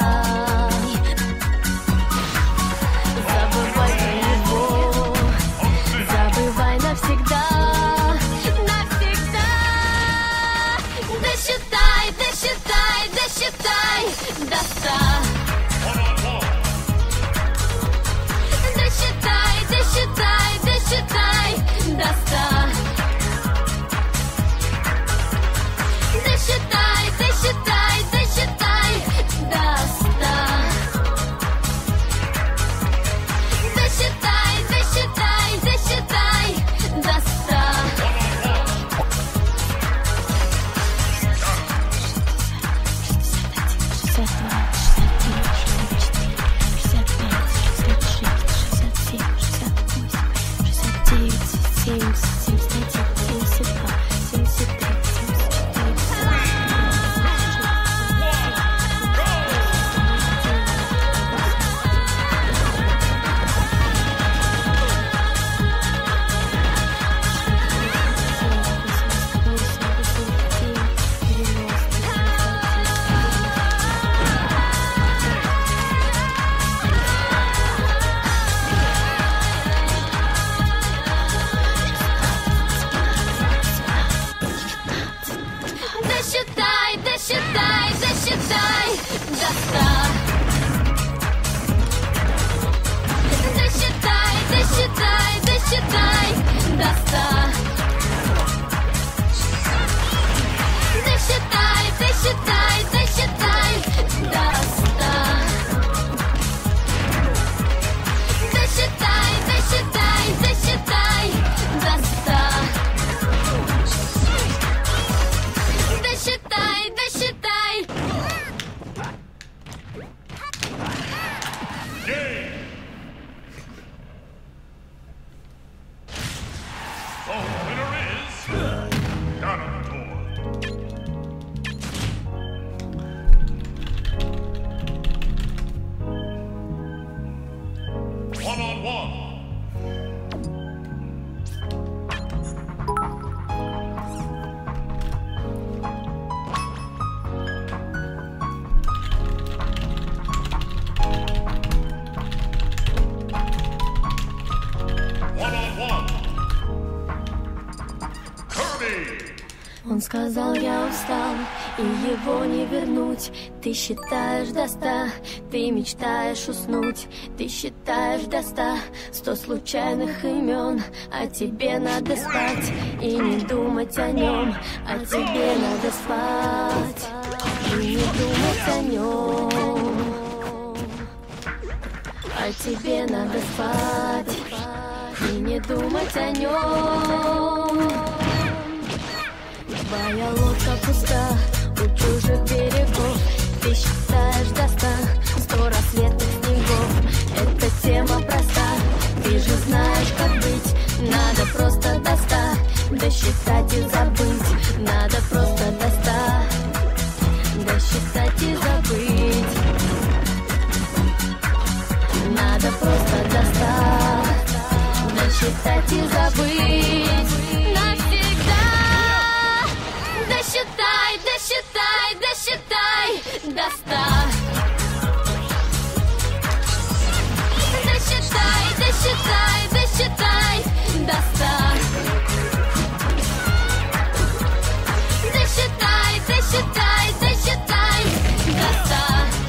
A: Забывай про него. Забывай навсегда. Навсегда. Досчитай, досчитай, досчитай до 100. Досчитай, досчитай, досчитай до 100. Досчитай, досчитай, досчитай до 100. Досчитай, досчитай, досчитай до 100. Досчитай, досчитай, досчитай до 100. Досчитай, досчитай, досчитай до 100. Досчитай, досчитай, досчитай до 100. Досчитай, досчитай, досчитай до 100. Досчитай, досчитай.
C: The winner is Ganondorf. One-on-one. One-on-one. Kirby.
A: Он сказал, я устал, и его не вернуть. Ты считаешь до 100, ты мечтаешь уснуть. Ты считаешь до 100, 100 случайных имен. А тебе надо спать и не думать о нем. А тебе надо спать и не думать о нем. А тебе надо спать и не думать о нем. Твоя лодка пуста у чужих берегов. Ты считаешь до 100, 100 рассветных снегов. Эта тема проста, ты же знаешь, как быть. Надо просто до 100 досчитать и забыть. Надо просто до 100 досчитать и забыть. Надо просто до 100 досчитать и забыть. Навсегда. Досчитай, досчитай, досчитай до 100. Досчитай, досчитай, досчитай до 100. Досчитай, досчитай, досчитай до 100.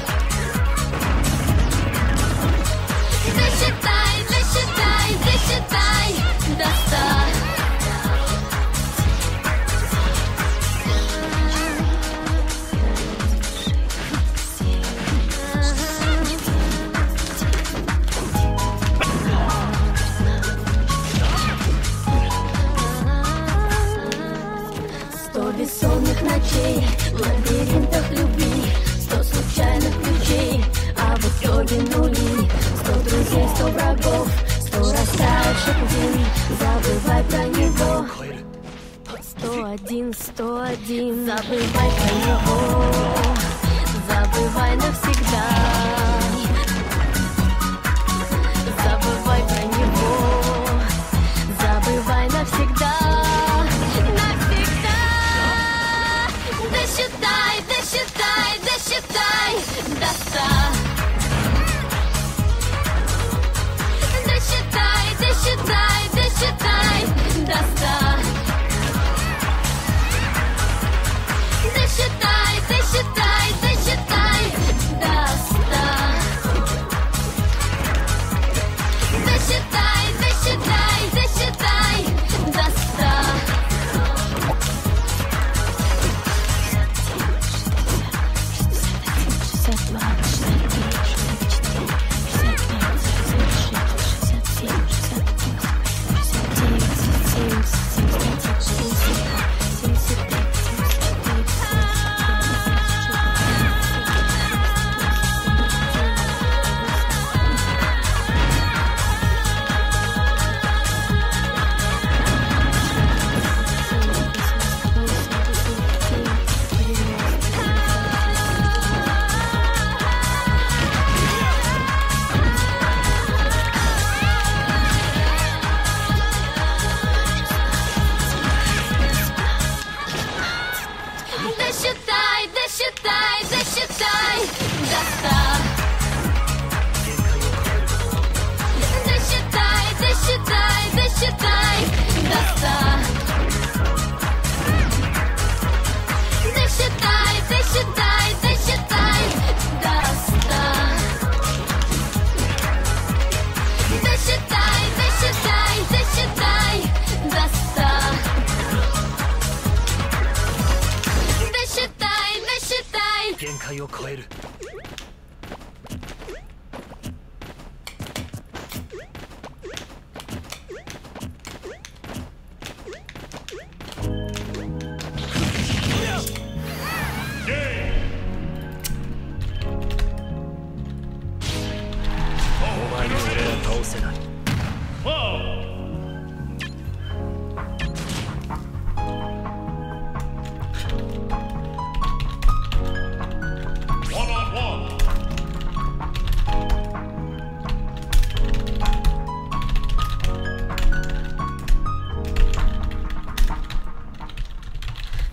A: Досчитай, досчитай, досчитай до 100. Бессонных ночей в лабиринтах любви, 100 случайных ключей, а в итоге нули. 100 друзей, 100 врагов, 100 растаявших дней. Забывай про него. 101, 101, забывай про него. Забывай навсегда. Забывай про него.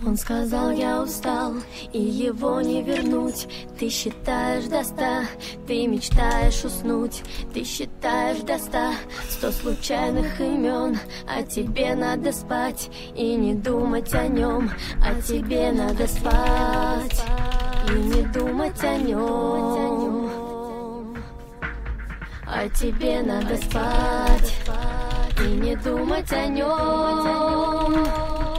A: Он сказал, я устал, и его не вернуть. Ты считаешь до 100, ты мечтаешь уснуть. Ты считаешь до 100, 100 случайных имен. А тебе надо спать и не думать о нем. А тебе надо спать и не думать о нем. А тебе надо спать и не думать о нем.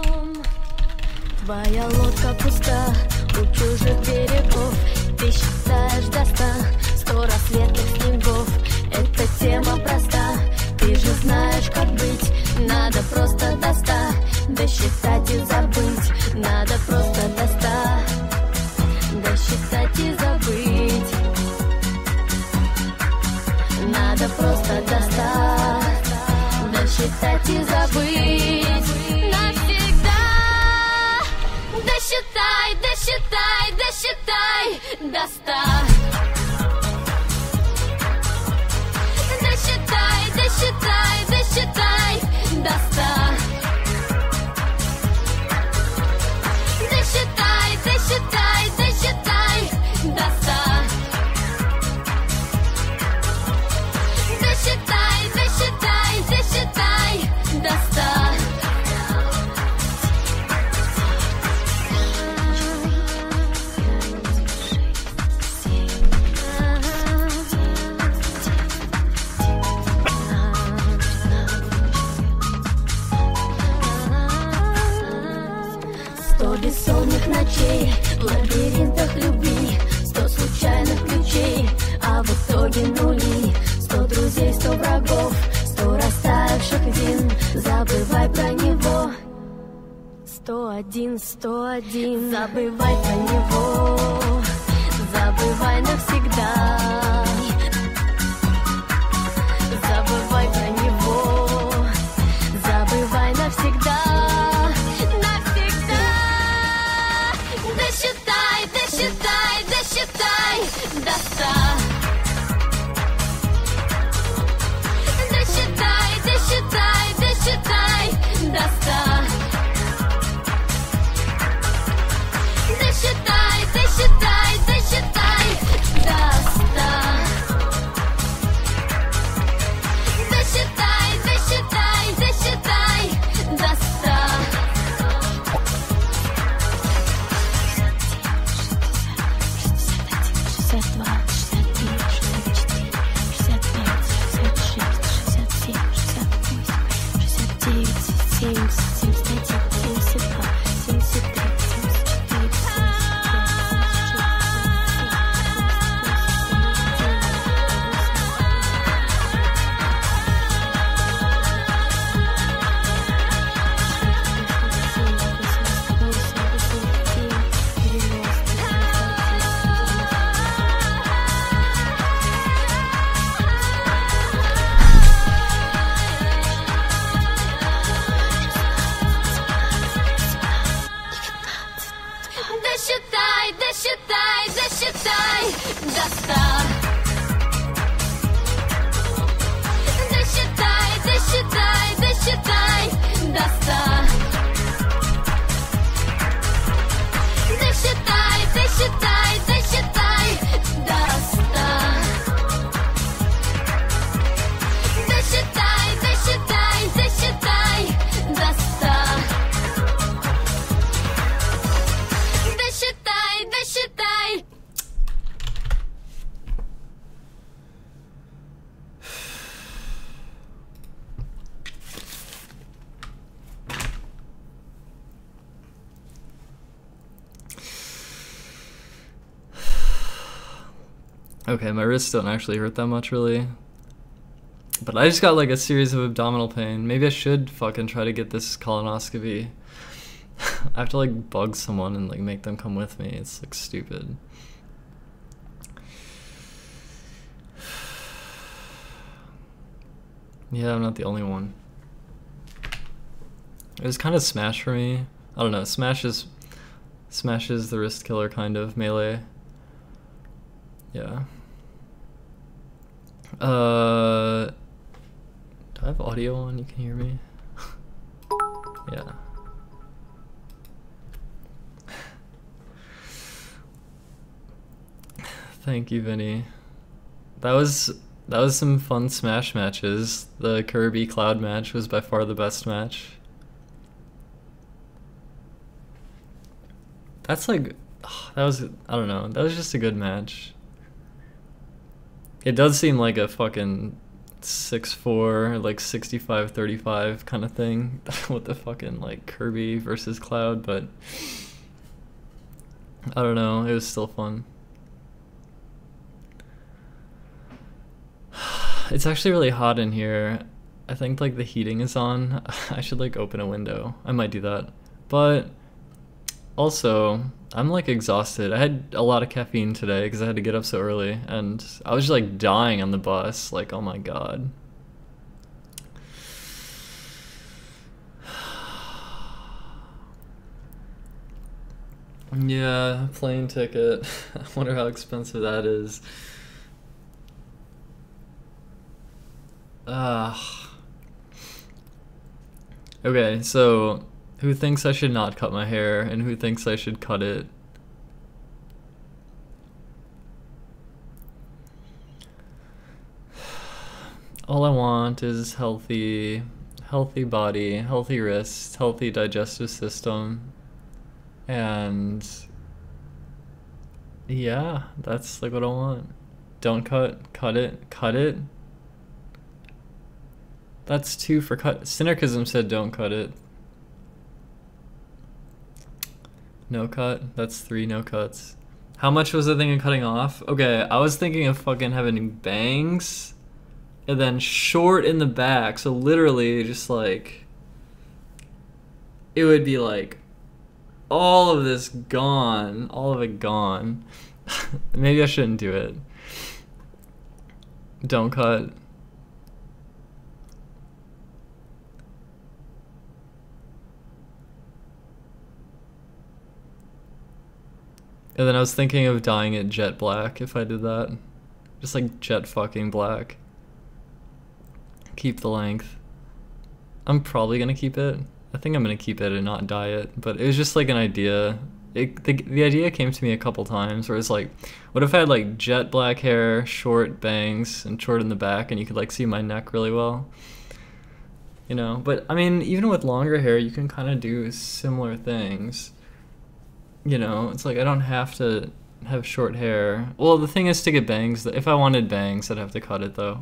A: Твоя лодка пуста у чужих берегов. Ты считаешь до 100, 100 рассветных снегов. Эта тема проста, ты же знаешь, как быть. Надо просто до 100 досчитать и забыть. Надо просто до 100 досчитать и забыть. Надо просто до 100 досчитать и забыть. Навсегда досчитай, досчитай, досчитай до 100. Досчитай, досчитай, досчитай до 100. Досчитай, досчитай, досчитай до 100. Досчитай, досчитай, досчитай до 100. Бессонных ночей в лабиринтах любви, 100 случайных ключей, а в итоге нули. 100 друзей, 100 врагов, 100 растаявших вин. Забывай про него. 101, 101. Забывай про него. Забывай навсегда. Забывай про него. Забывай навсегда. Досчитай, досчитай, досчитай до 100. Досчитай, досчитай, досчитай до 100. Досчитай, досчитай, досчитай до 100. Досчитай, досчитай, досчитай до 100. 62, 63, 64, 65, 66, 67, 68, 69, 70, 71, 72, 73, 74, 75. Досчитай, досчитай, досчитай до 100. Досчитай, досчитай, досчитай до 100. Досчитай, досчитай, досчитай до 100. Досчитай, досчитай, досчитай до 100. Досчитай, досчитай.
F: Okay, my wrists don't actually hurt that much, really. But I just got like a series of abdominal pain. Maybe I should fucking try to get this colonoscopy. I have to like bug someone and like make them come with me. It's like stupid. Yeah, I'm not the only one. It was kind of Smash for me. I don't know. Smash is the wrist killer kind of melee. Yeah. Do I have audio on? You can hear me? Yeah. Thank you, Vinny. That was some fun Smash matches. The Kirby Cloud match was by far the best match. That's like, that was, I don't know, that was just a good match. It does seem like a fucking 6'4", like 65-35 kind of thing with the fucking like Kirby versus Cloud, but I don't know, it was still fun. It's actually really hot in here. I think like the heating is on. I should like open a window. I might do that. But also, I'm like exhausted. I had a lot of caffeine today because I had to get up so early, and I was just like dying on the bus. Like, oh my god. Yeah, plane ticket. I wonder how expensive that is. Okay, so who thinks I should not cut my hair and who thinks I should cut it? All I want is healthy body, healthy wrists, healthy digestive system, and yeah, that's like what I want. Don't cut it. That's 2 for cut. Cynicism said don't cut it. No cut. That's 3 no cuts. How much was the thing of cutting off? Okay, I was thinking of fucking having bangs and then short in the back. So literally just like, it would be like all of this gone. All of it gone. Maybe I shouldn't do it. Don't cut. And then I was thinking of dyeing it jet black if I did that. Just like jet fucking black. Keep the length. I'm probably gonna keep it. I think I'm gonna keep it and not dye it. But it was just like an idea. The idea came to me a couple times where it's like, what if I had like jet black hair, short bangs, and short in the back, and you could like see my neck really well? You know, but I mean, even with longer hair, you can kind of do similar things. You know, it's like I don't have to have short hair. Well, the thing is to get bangs. If I wanted bangs, I'd have to cut it though.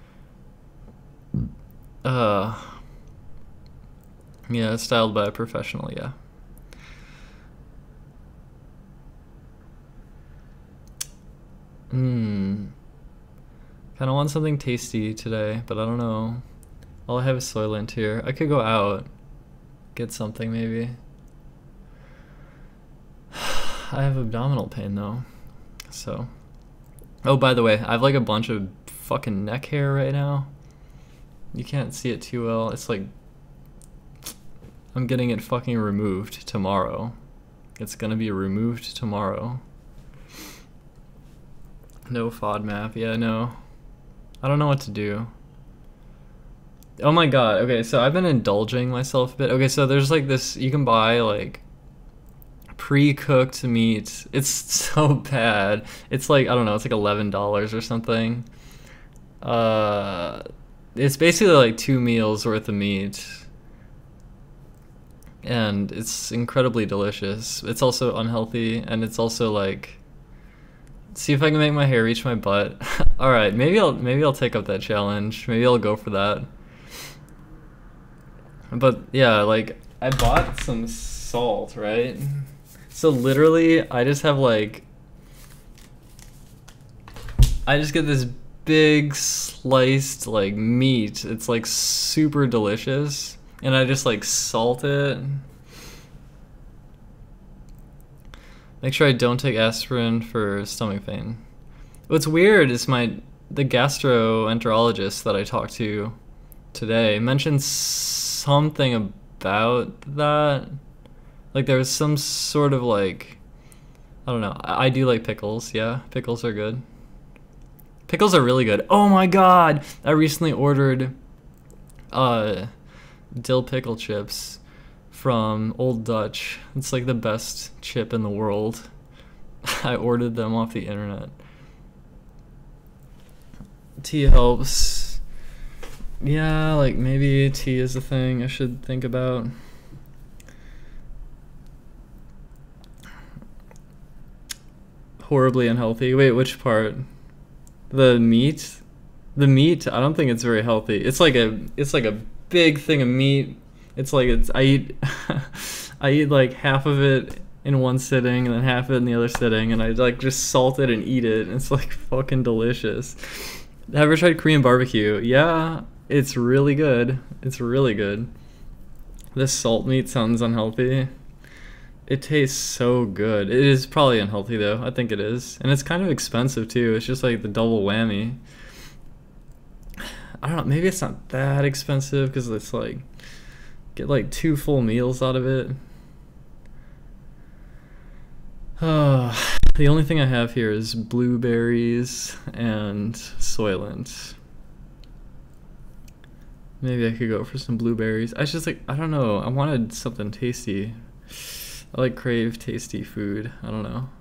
F: Yeah, it's styled by a professional, yeah. Kind of want something tasty today, but I don't know. All I have is Soylent here. I could go out, get something maybe. I have abdominal pain though, so. Oh, by the way, I have like a bunch of fucking neck hair right now. You can't see it too well. It's like, I'm getting it fucking removed tomorrow. It's gonna be removed tomorrow. No FODMAP, yeah, no. I don't know what to do. Oh my god, okay, so I've been indulging myself a bit. Okay, so there's like this, you can buy like pre-cooked meat. It's so bad. It's like, I don't know, it's like $11 or something. It's basically like 2 meals worth of meat. And it's incredibly delicious. It's also unhealthy, and it's also like, see if I can make my hair reach my butt. All right, maybe I'll take up that challenge. Maybe I'll go for that. But yeah, like I bought some salt, right? So literally, I just have like, I just get this big sliced like meat. It's like super delicious, and I just like salt it. Make sure I don't take aspirin for stomach pain. What's weird is the gastroenterologist that I talked to today mentioned something about that. Like there was some sort of like, I don't know. I do like pickles, yeah. Pickles are good. Pickles are really good. Oh my god! I recently ordered dill pickle chips from Old Dutch. It's like the best chip in the world. I ordered them off the internet. tea helps. Yeah, like maybe tea is a thing I should think about. Horribly unhealthy. Wait, which part? The meat? The meat, I don't think it's very healthy. It's like a big thing of meat. It's like I eat I eat like half of it in one sitting and then half of it in the other sitting, and I like just salt it and eat it. And it's like fucking delicious. Have you ever tried Korean barbecue? Yeah, it's really good. It's really good. This salt meat sounds unhealthy. It tastes so good. It is probably unhealthy though. I think it is. And it's kind of expensive too. It's just like the double whammy. I don't know, maybe it's not that expensive because it's like, get like 2 full meals out of it. The only thing I have here is blueberries and Soylent. Maybe I could go for some blueberries. I just like, I don't know, I wanted something tasty. I like crave tasty food. I don't know.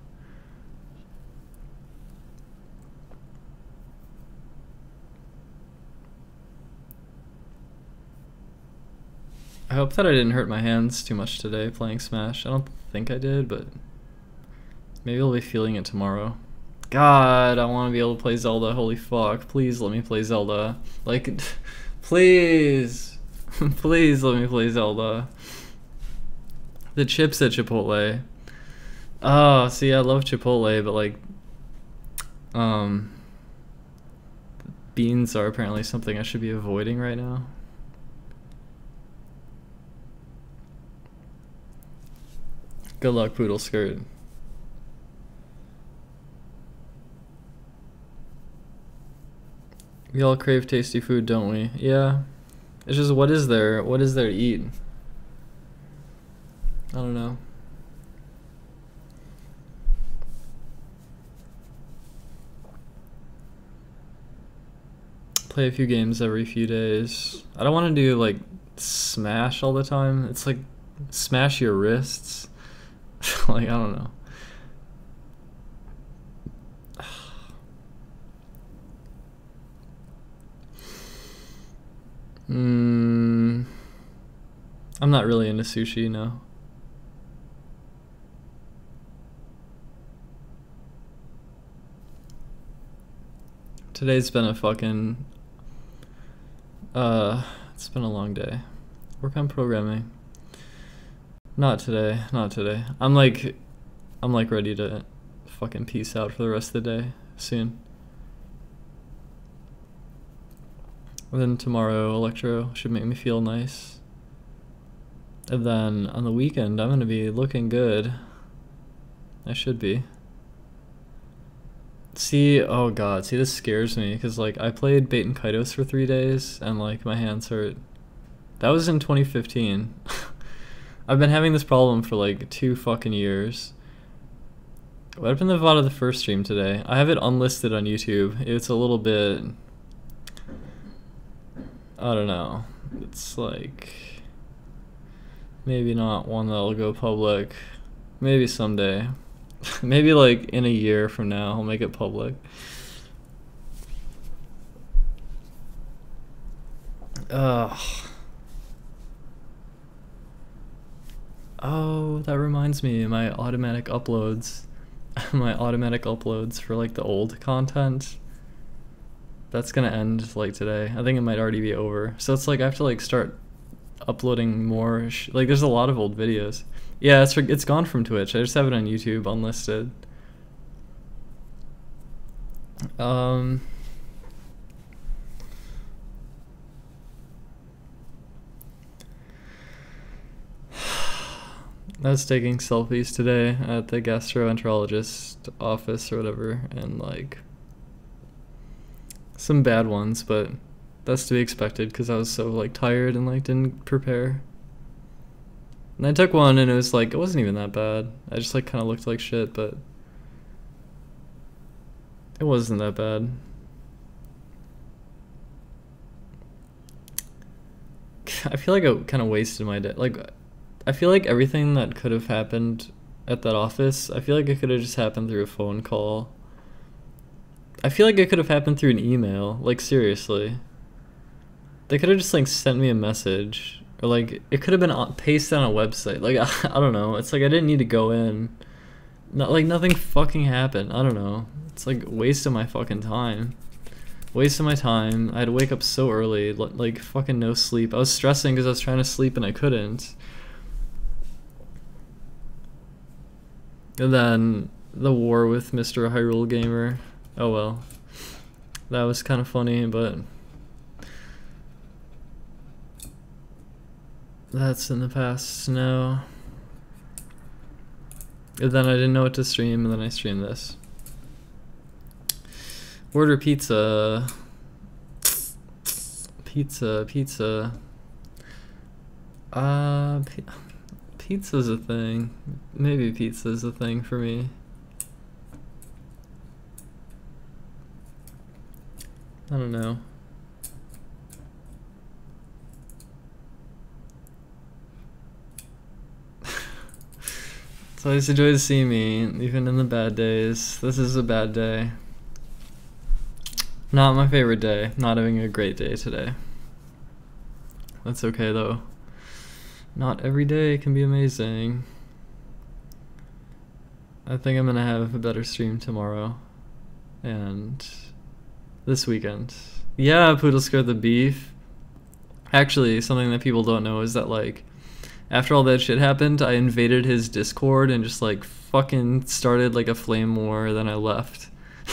F: I hope that I didn't hurt my hands too much today playing Smash. I don't think I did, but maybe I'll be feeling it tomorrow. God, I want to be able to play Zelda. Holy fuck. Please let me play Zelda. Like, please. Please let me play Zelda. The chips at Chipotle. Oh, see, I love Chipotle, but like, beans are apparently something I should be avoiding right now. Good luck, Poodle Skirt. We all crave tasty food, don't we? Yeah. It's just, what is there? What is there to eat? I don't know. Play a few games every few days. I don't want to do like Smash all the time. It's like smash your wrists. Like, I don't know. I'm not really into sushi, no. Today's been a fucking it's been a long day. Work on programming. Not today, not today. I'm like ready to fucking peace out for the rest of the day soon. And then tomorrow Electro should make me feel nice. And then on the weekend I'm gonna be looking good. I should be. See, oh god, see, this scares me because like I played Baten Kaitos for 3 days and like my hands hurt. That was in 2015. I've been having this problem for like 2 fucking years. What happened to the VOD of the first stream today? I have it unlisted on YouTube. It's a little bit, I don't know. It's like maybe not one that'll go public. Maybe someday. Maybe like in a year from now I'll make it public. Oh, that reminds me, my automatic uploads. My automatic uploads for like the old content. That's gonna end like today. I think it might already be over. So it's like I have to like start uploading more like there's a lot of old videos. Yeah, it's gone from Twitch. I just have it on YouTube unlisted. I was taking selfies today at the gastroenterologist office or whatever, and like some bad ones, but that's to be expected because I was so like tired and like didn't prepare. And I took one and it was like, it wasn't even that bad. I just like kind of looked like shit, but it wasn't that bad. I feel like I kind of wasted my day. Like, I feel like everything that could have happened at that office, I feel like it could have just happened through a phone call. I feel like it could have happened through an email. Like, seriously. They could have just, like, sent me a message. Or, like, it could have been pasted on a website. Like, I don't know. It's like I didn't need to go in. Not, like, nothing fucking happened. I don't know. It's, like, waste of my fucking time. Waste of my time. I had to wake up so early. Like, fucking no sleep. I was stressing because I was trying to sleep and I couldn't. And then the war with Mr. Hyrule Gamer. Oh well. That was kind of funny, but that's in the past now. And then I didn't know what to stream, and then I streamed this. Order pizza. Pizza. Pizza's a thing. Maybe pizza's a thing for me. I don't know. It's always a joy to see me, even in the bad days. This is a bad day. Not my favorite day. Not having a great day today. That's okay though. Not every day can be amazing. I think I'm gonna have a better stream tomorrow. And this weekend. Yeah, Poodle Skirt the Beef. Actually, something that people don't know is that, like, after all that shit happened, I invaded his Discord and just, like, fucking started, like, a flame war, then I left.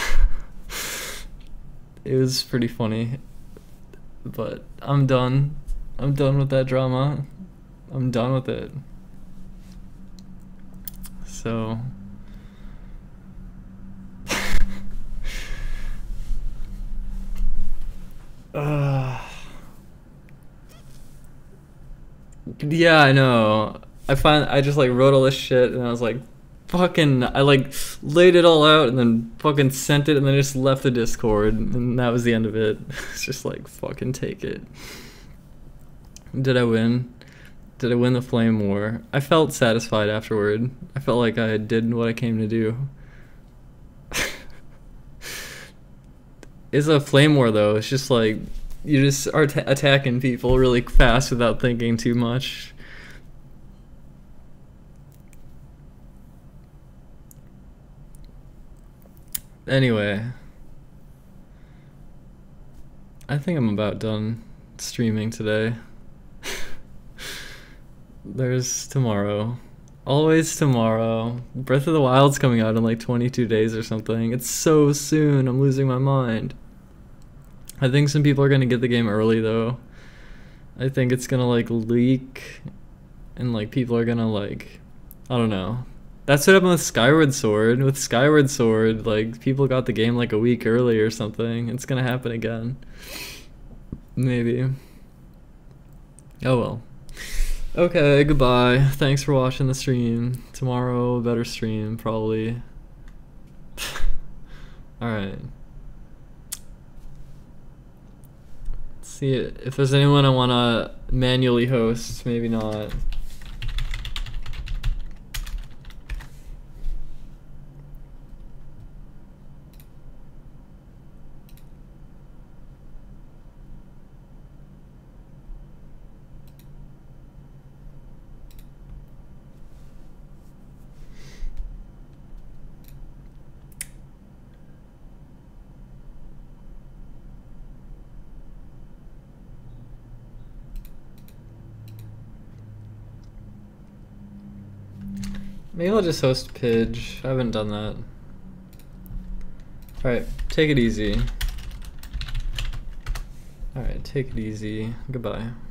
F: It was pretty funny. But I'm done. I'm done with that drama. I'm done with it. So... yeah, I know. I just like wrote all this shit and I was like, fucking, I like laid it all out and then fucking sent it and then just left the Discord and that was the end of it. It's just like, fucking take it. Did I win? Did I win the flame war? I felt satisfied afterward. I felt like I did what I came to do. It's a flame war though. It's just like you just are attacking people really fast without thinking too much. Anyway, I think I'm about done streaming today. There's tomorrow. Always tomorrow. Breath of the Wild's coming out in like 22 days or something. It's so soon. I'm losing my mind. I think some people are gonna get the game early though. I think it's gonna like leak and like people are gonna like, I don't know. That's what happened with Skyward Sword. With Skyward Sword, like people got the game like a week early or something. It's gonna happen again. Maybe. Oh well. Okay, goodbye. Thanks for watching the stream. Tomorrow, a better stream, probably. Alright. See if there's anyone I want to manually host. Maybe not. Maybe I'll just host Pidge. I haven't done that. Alright, take it easy. Alright, take it easy. Goodbye.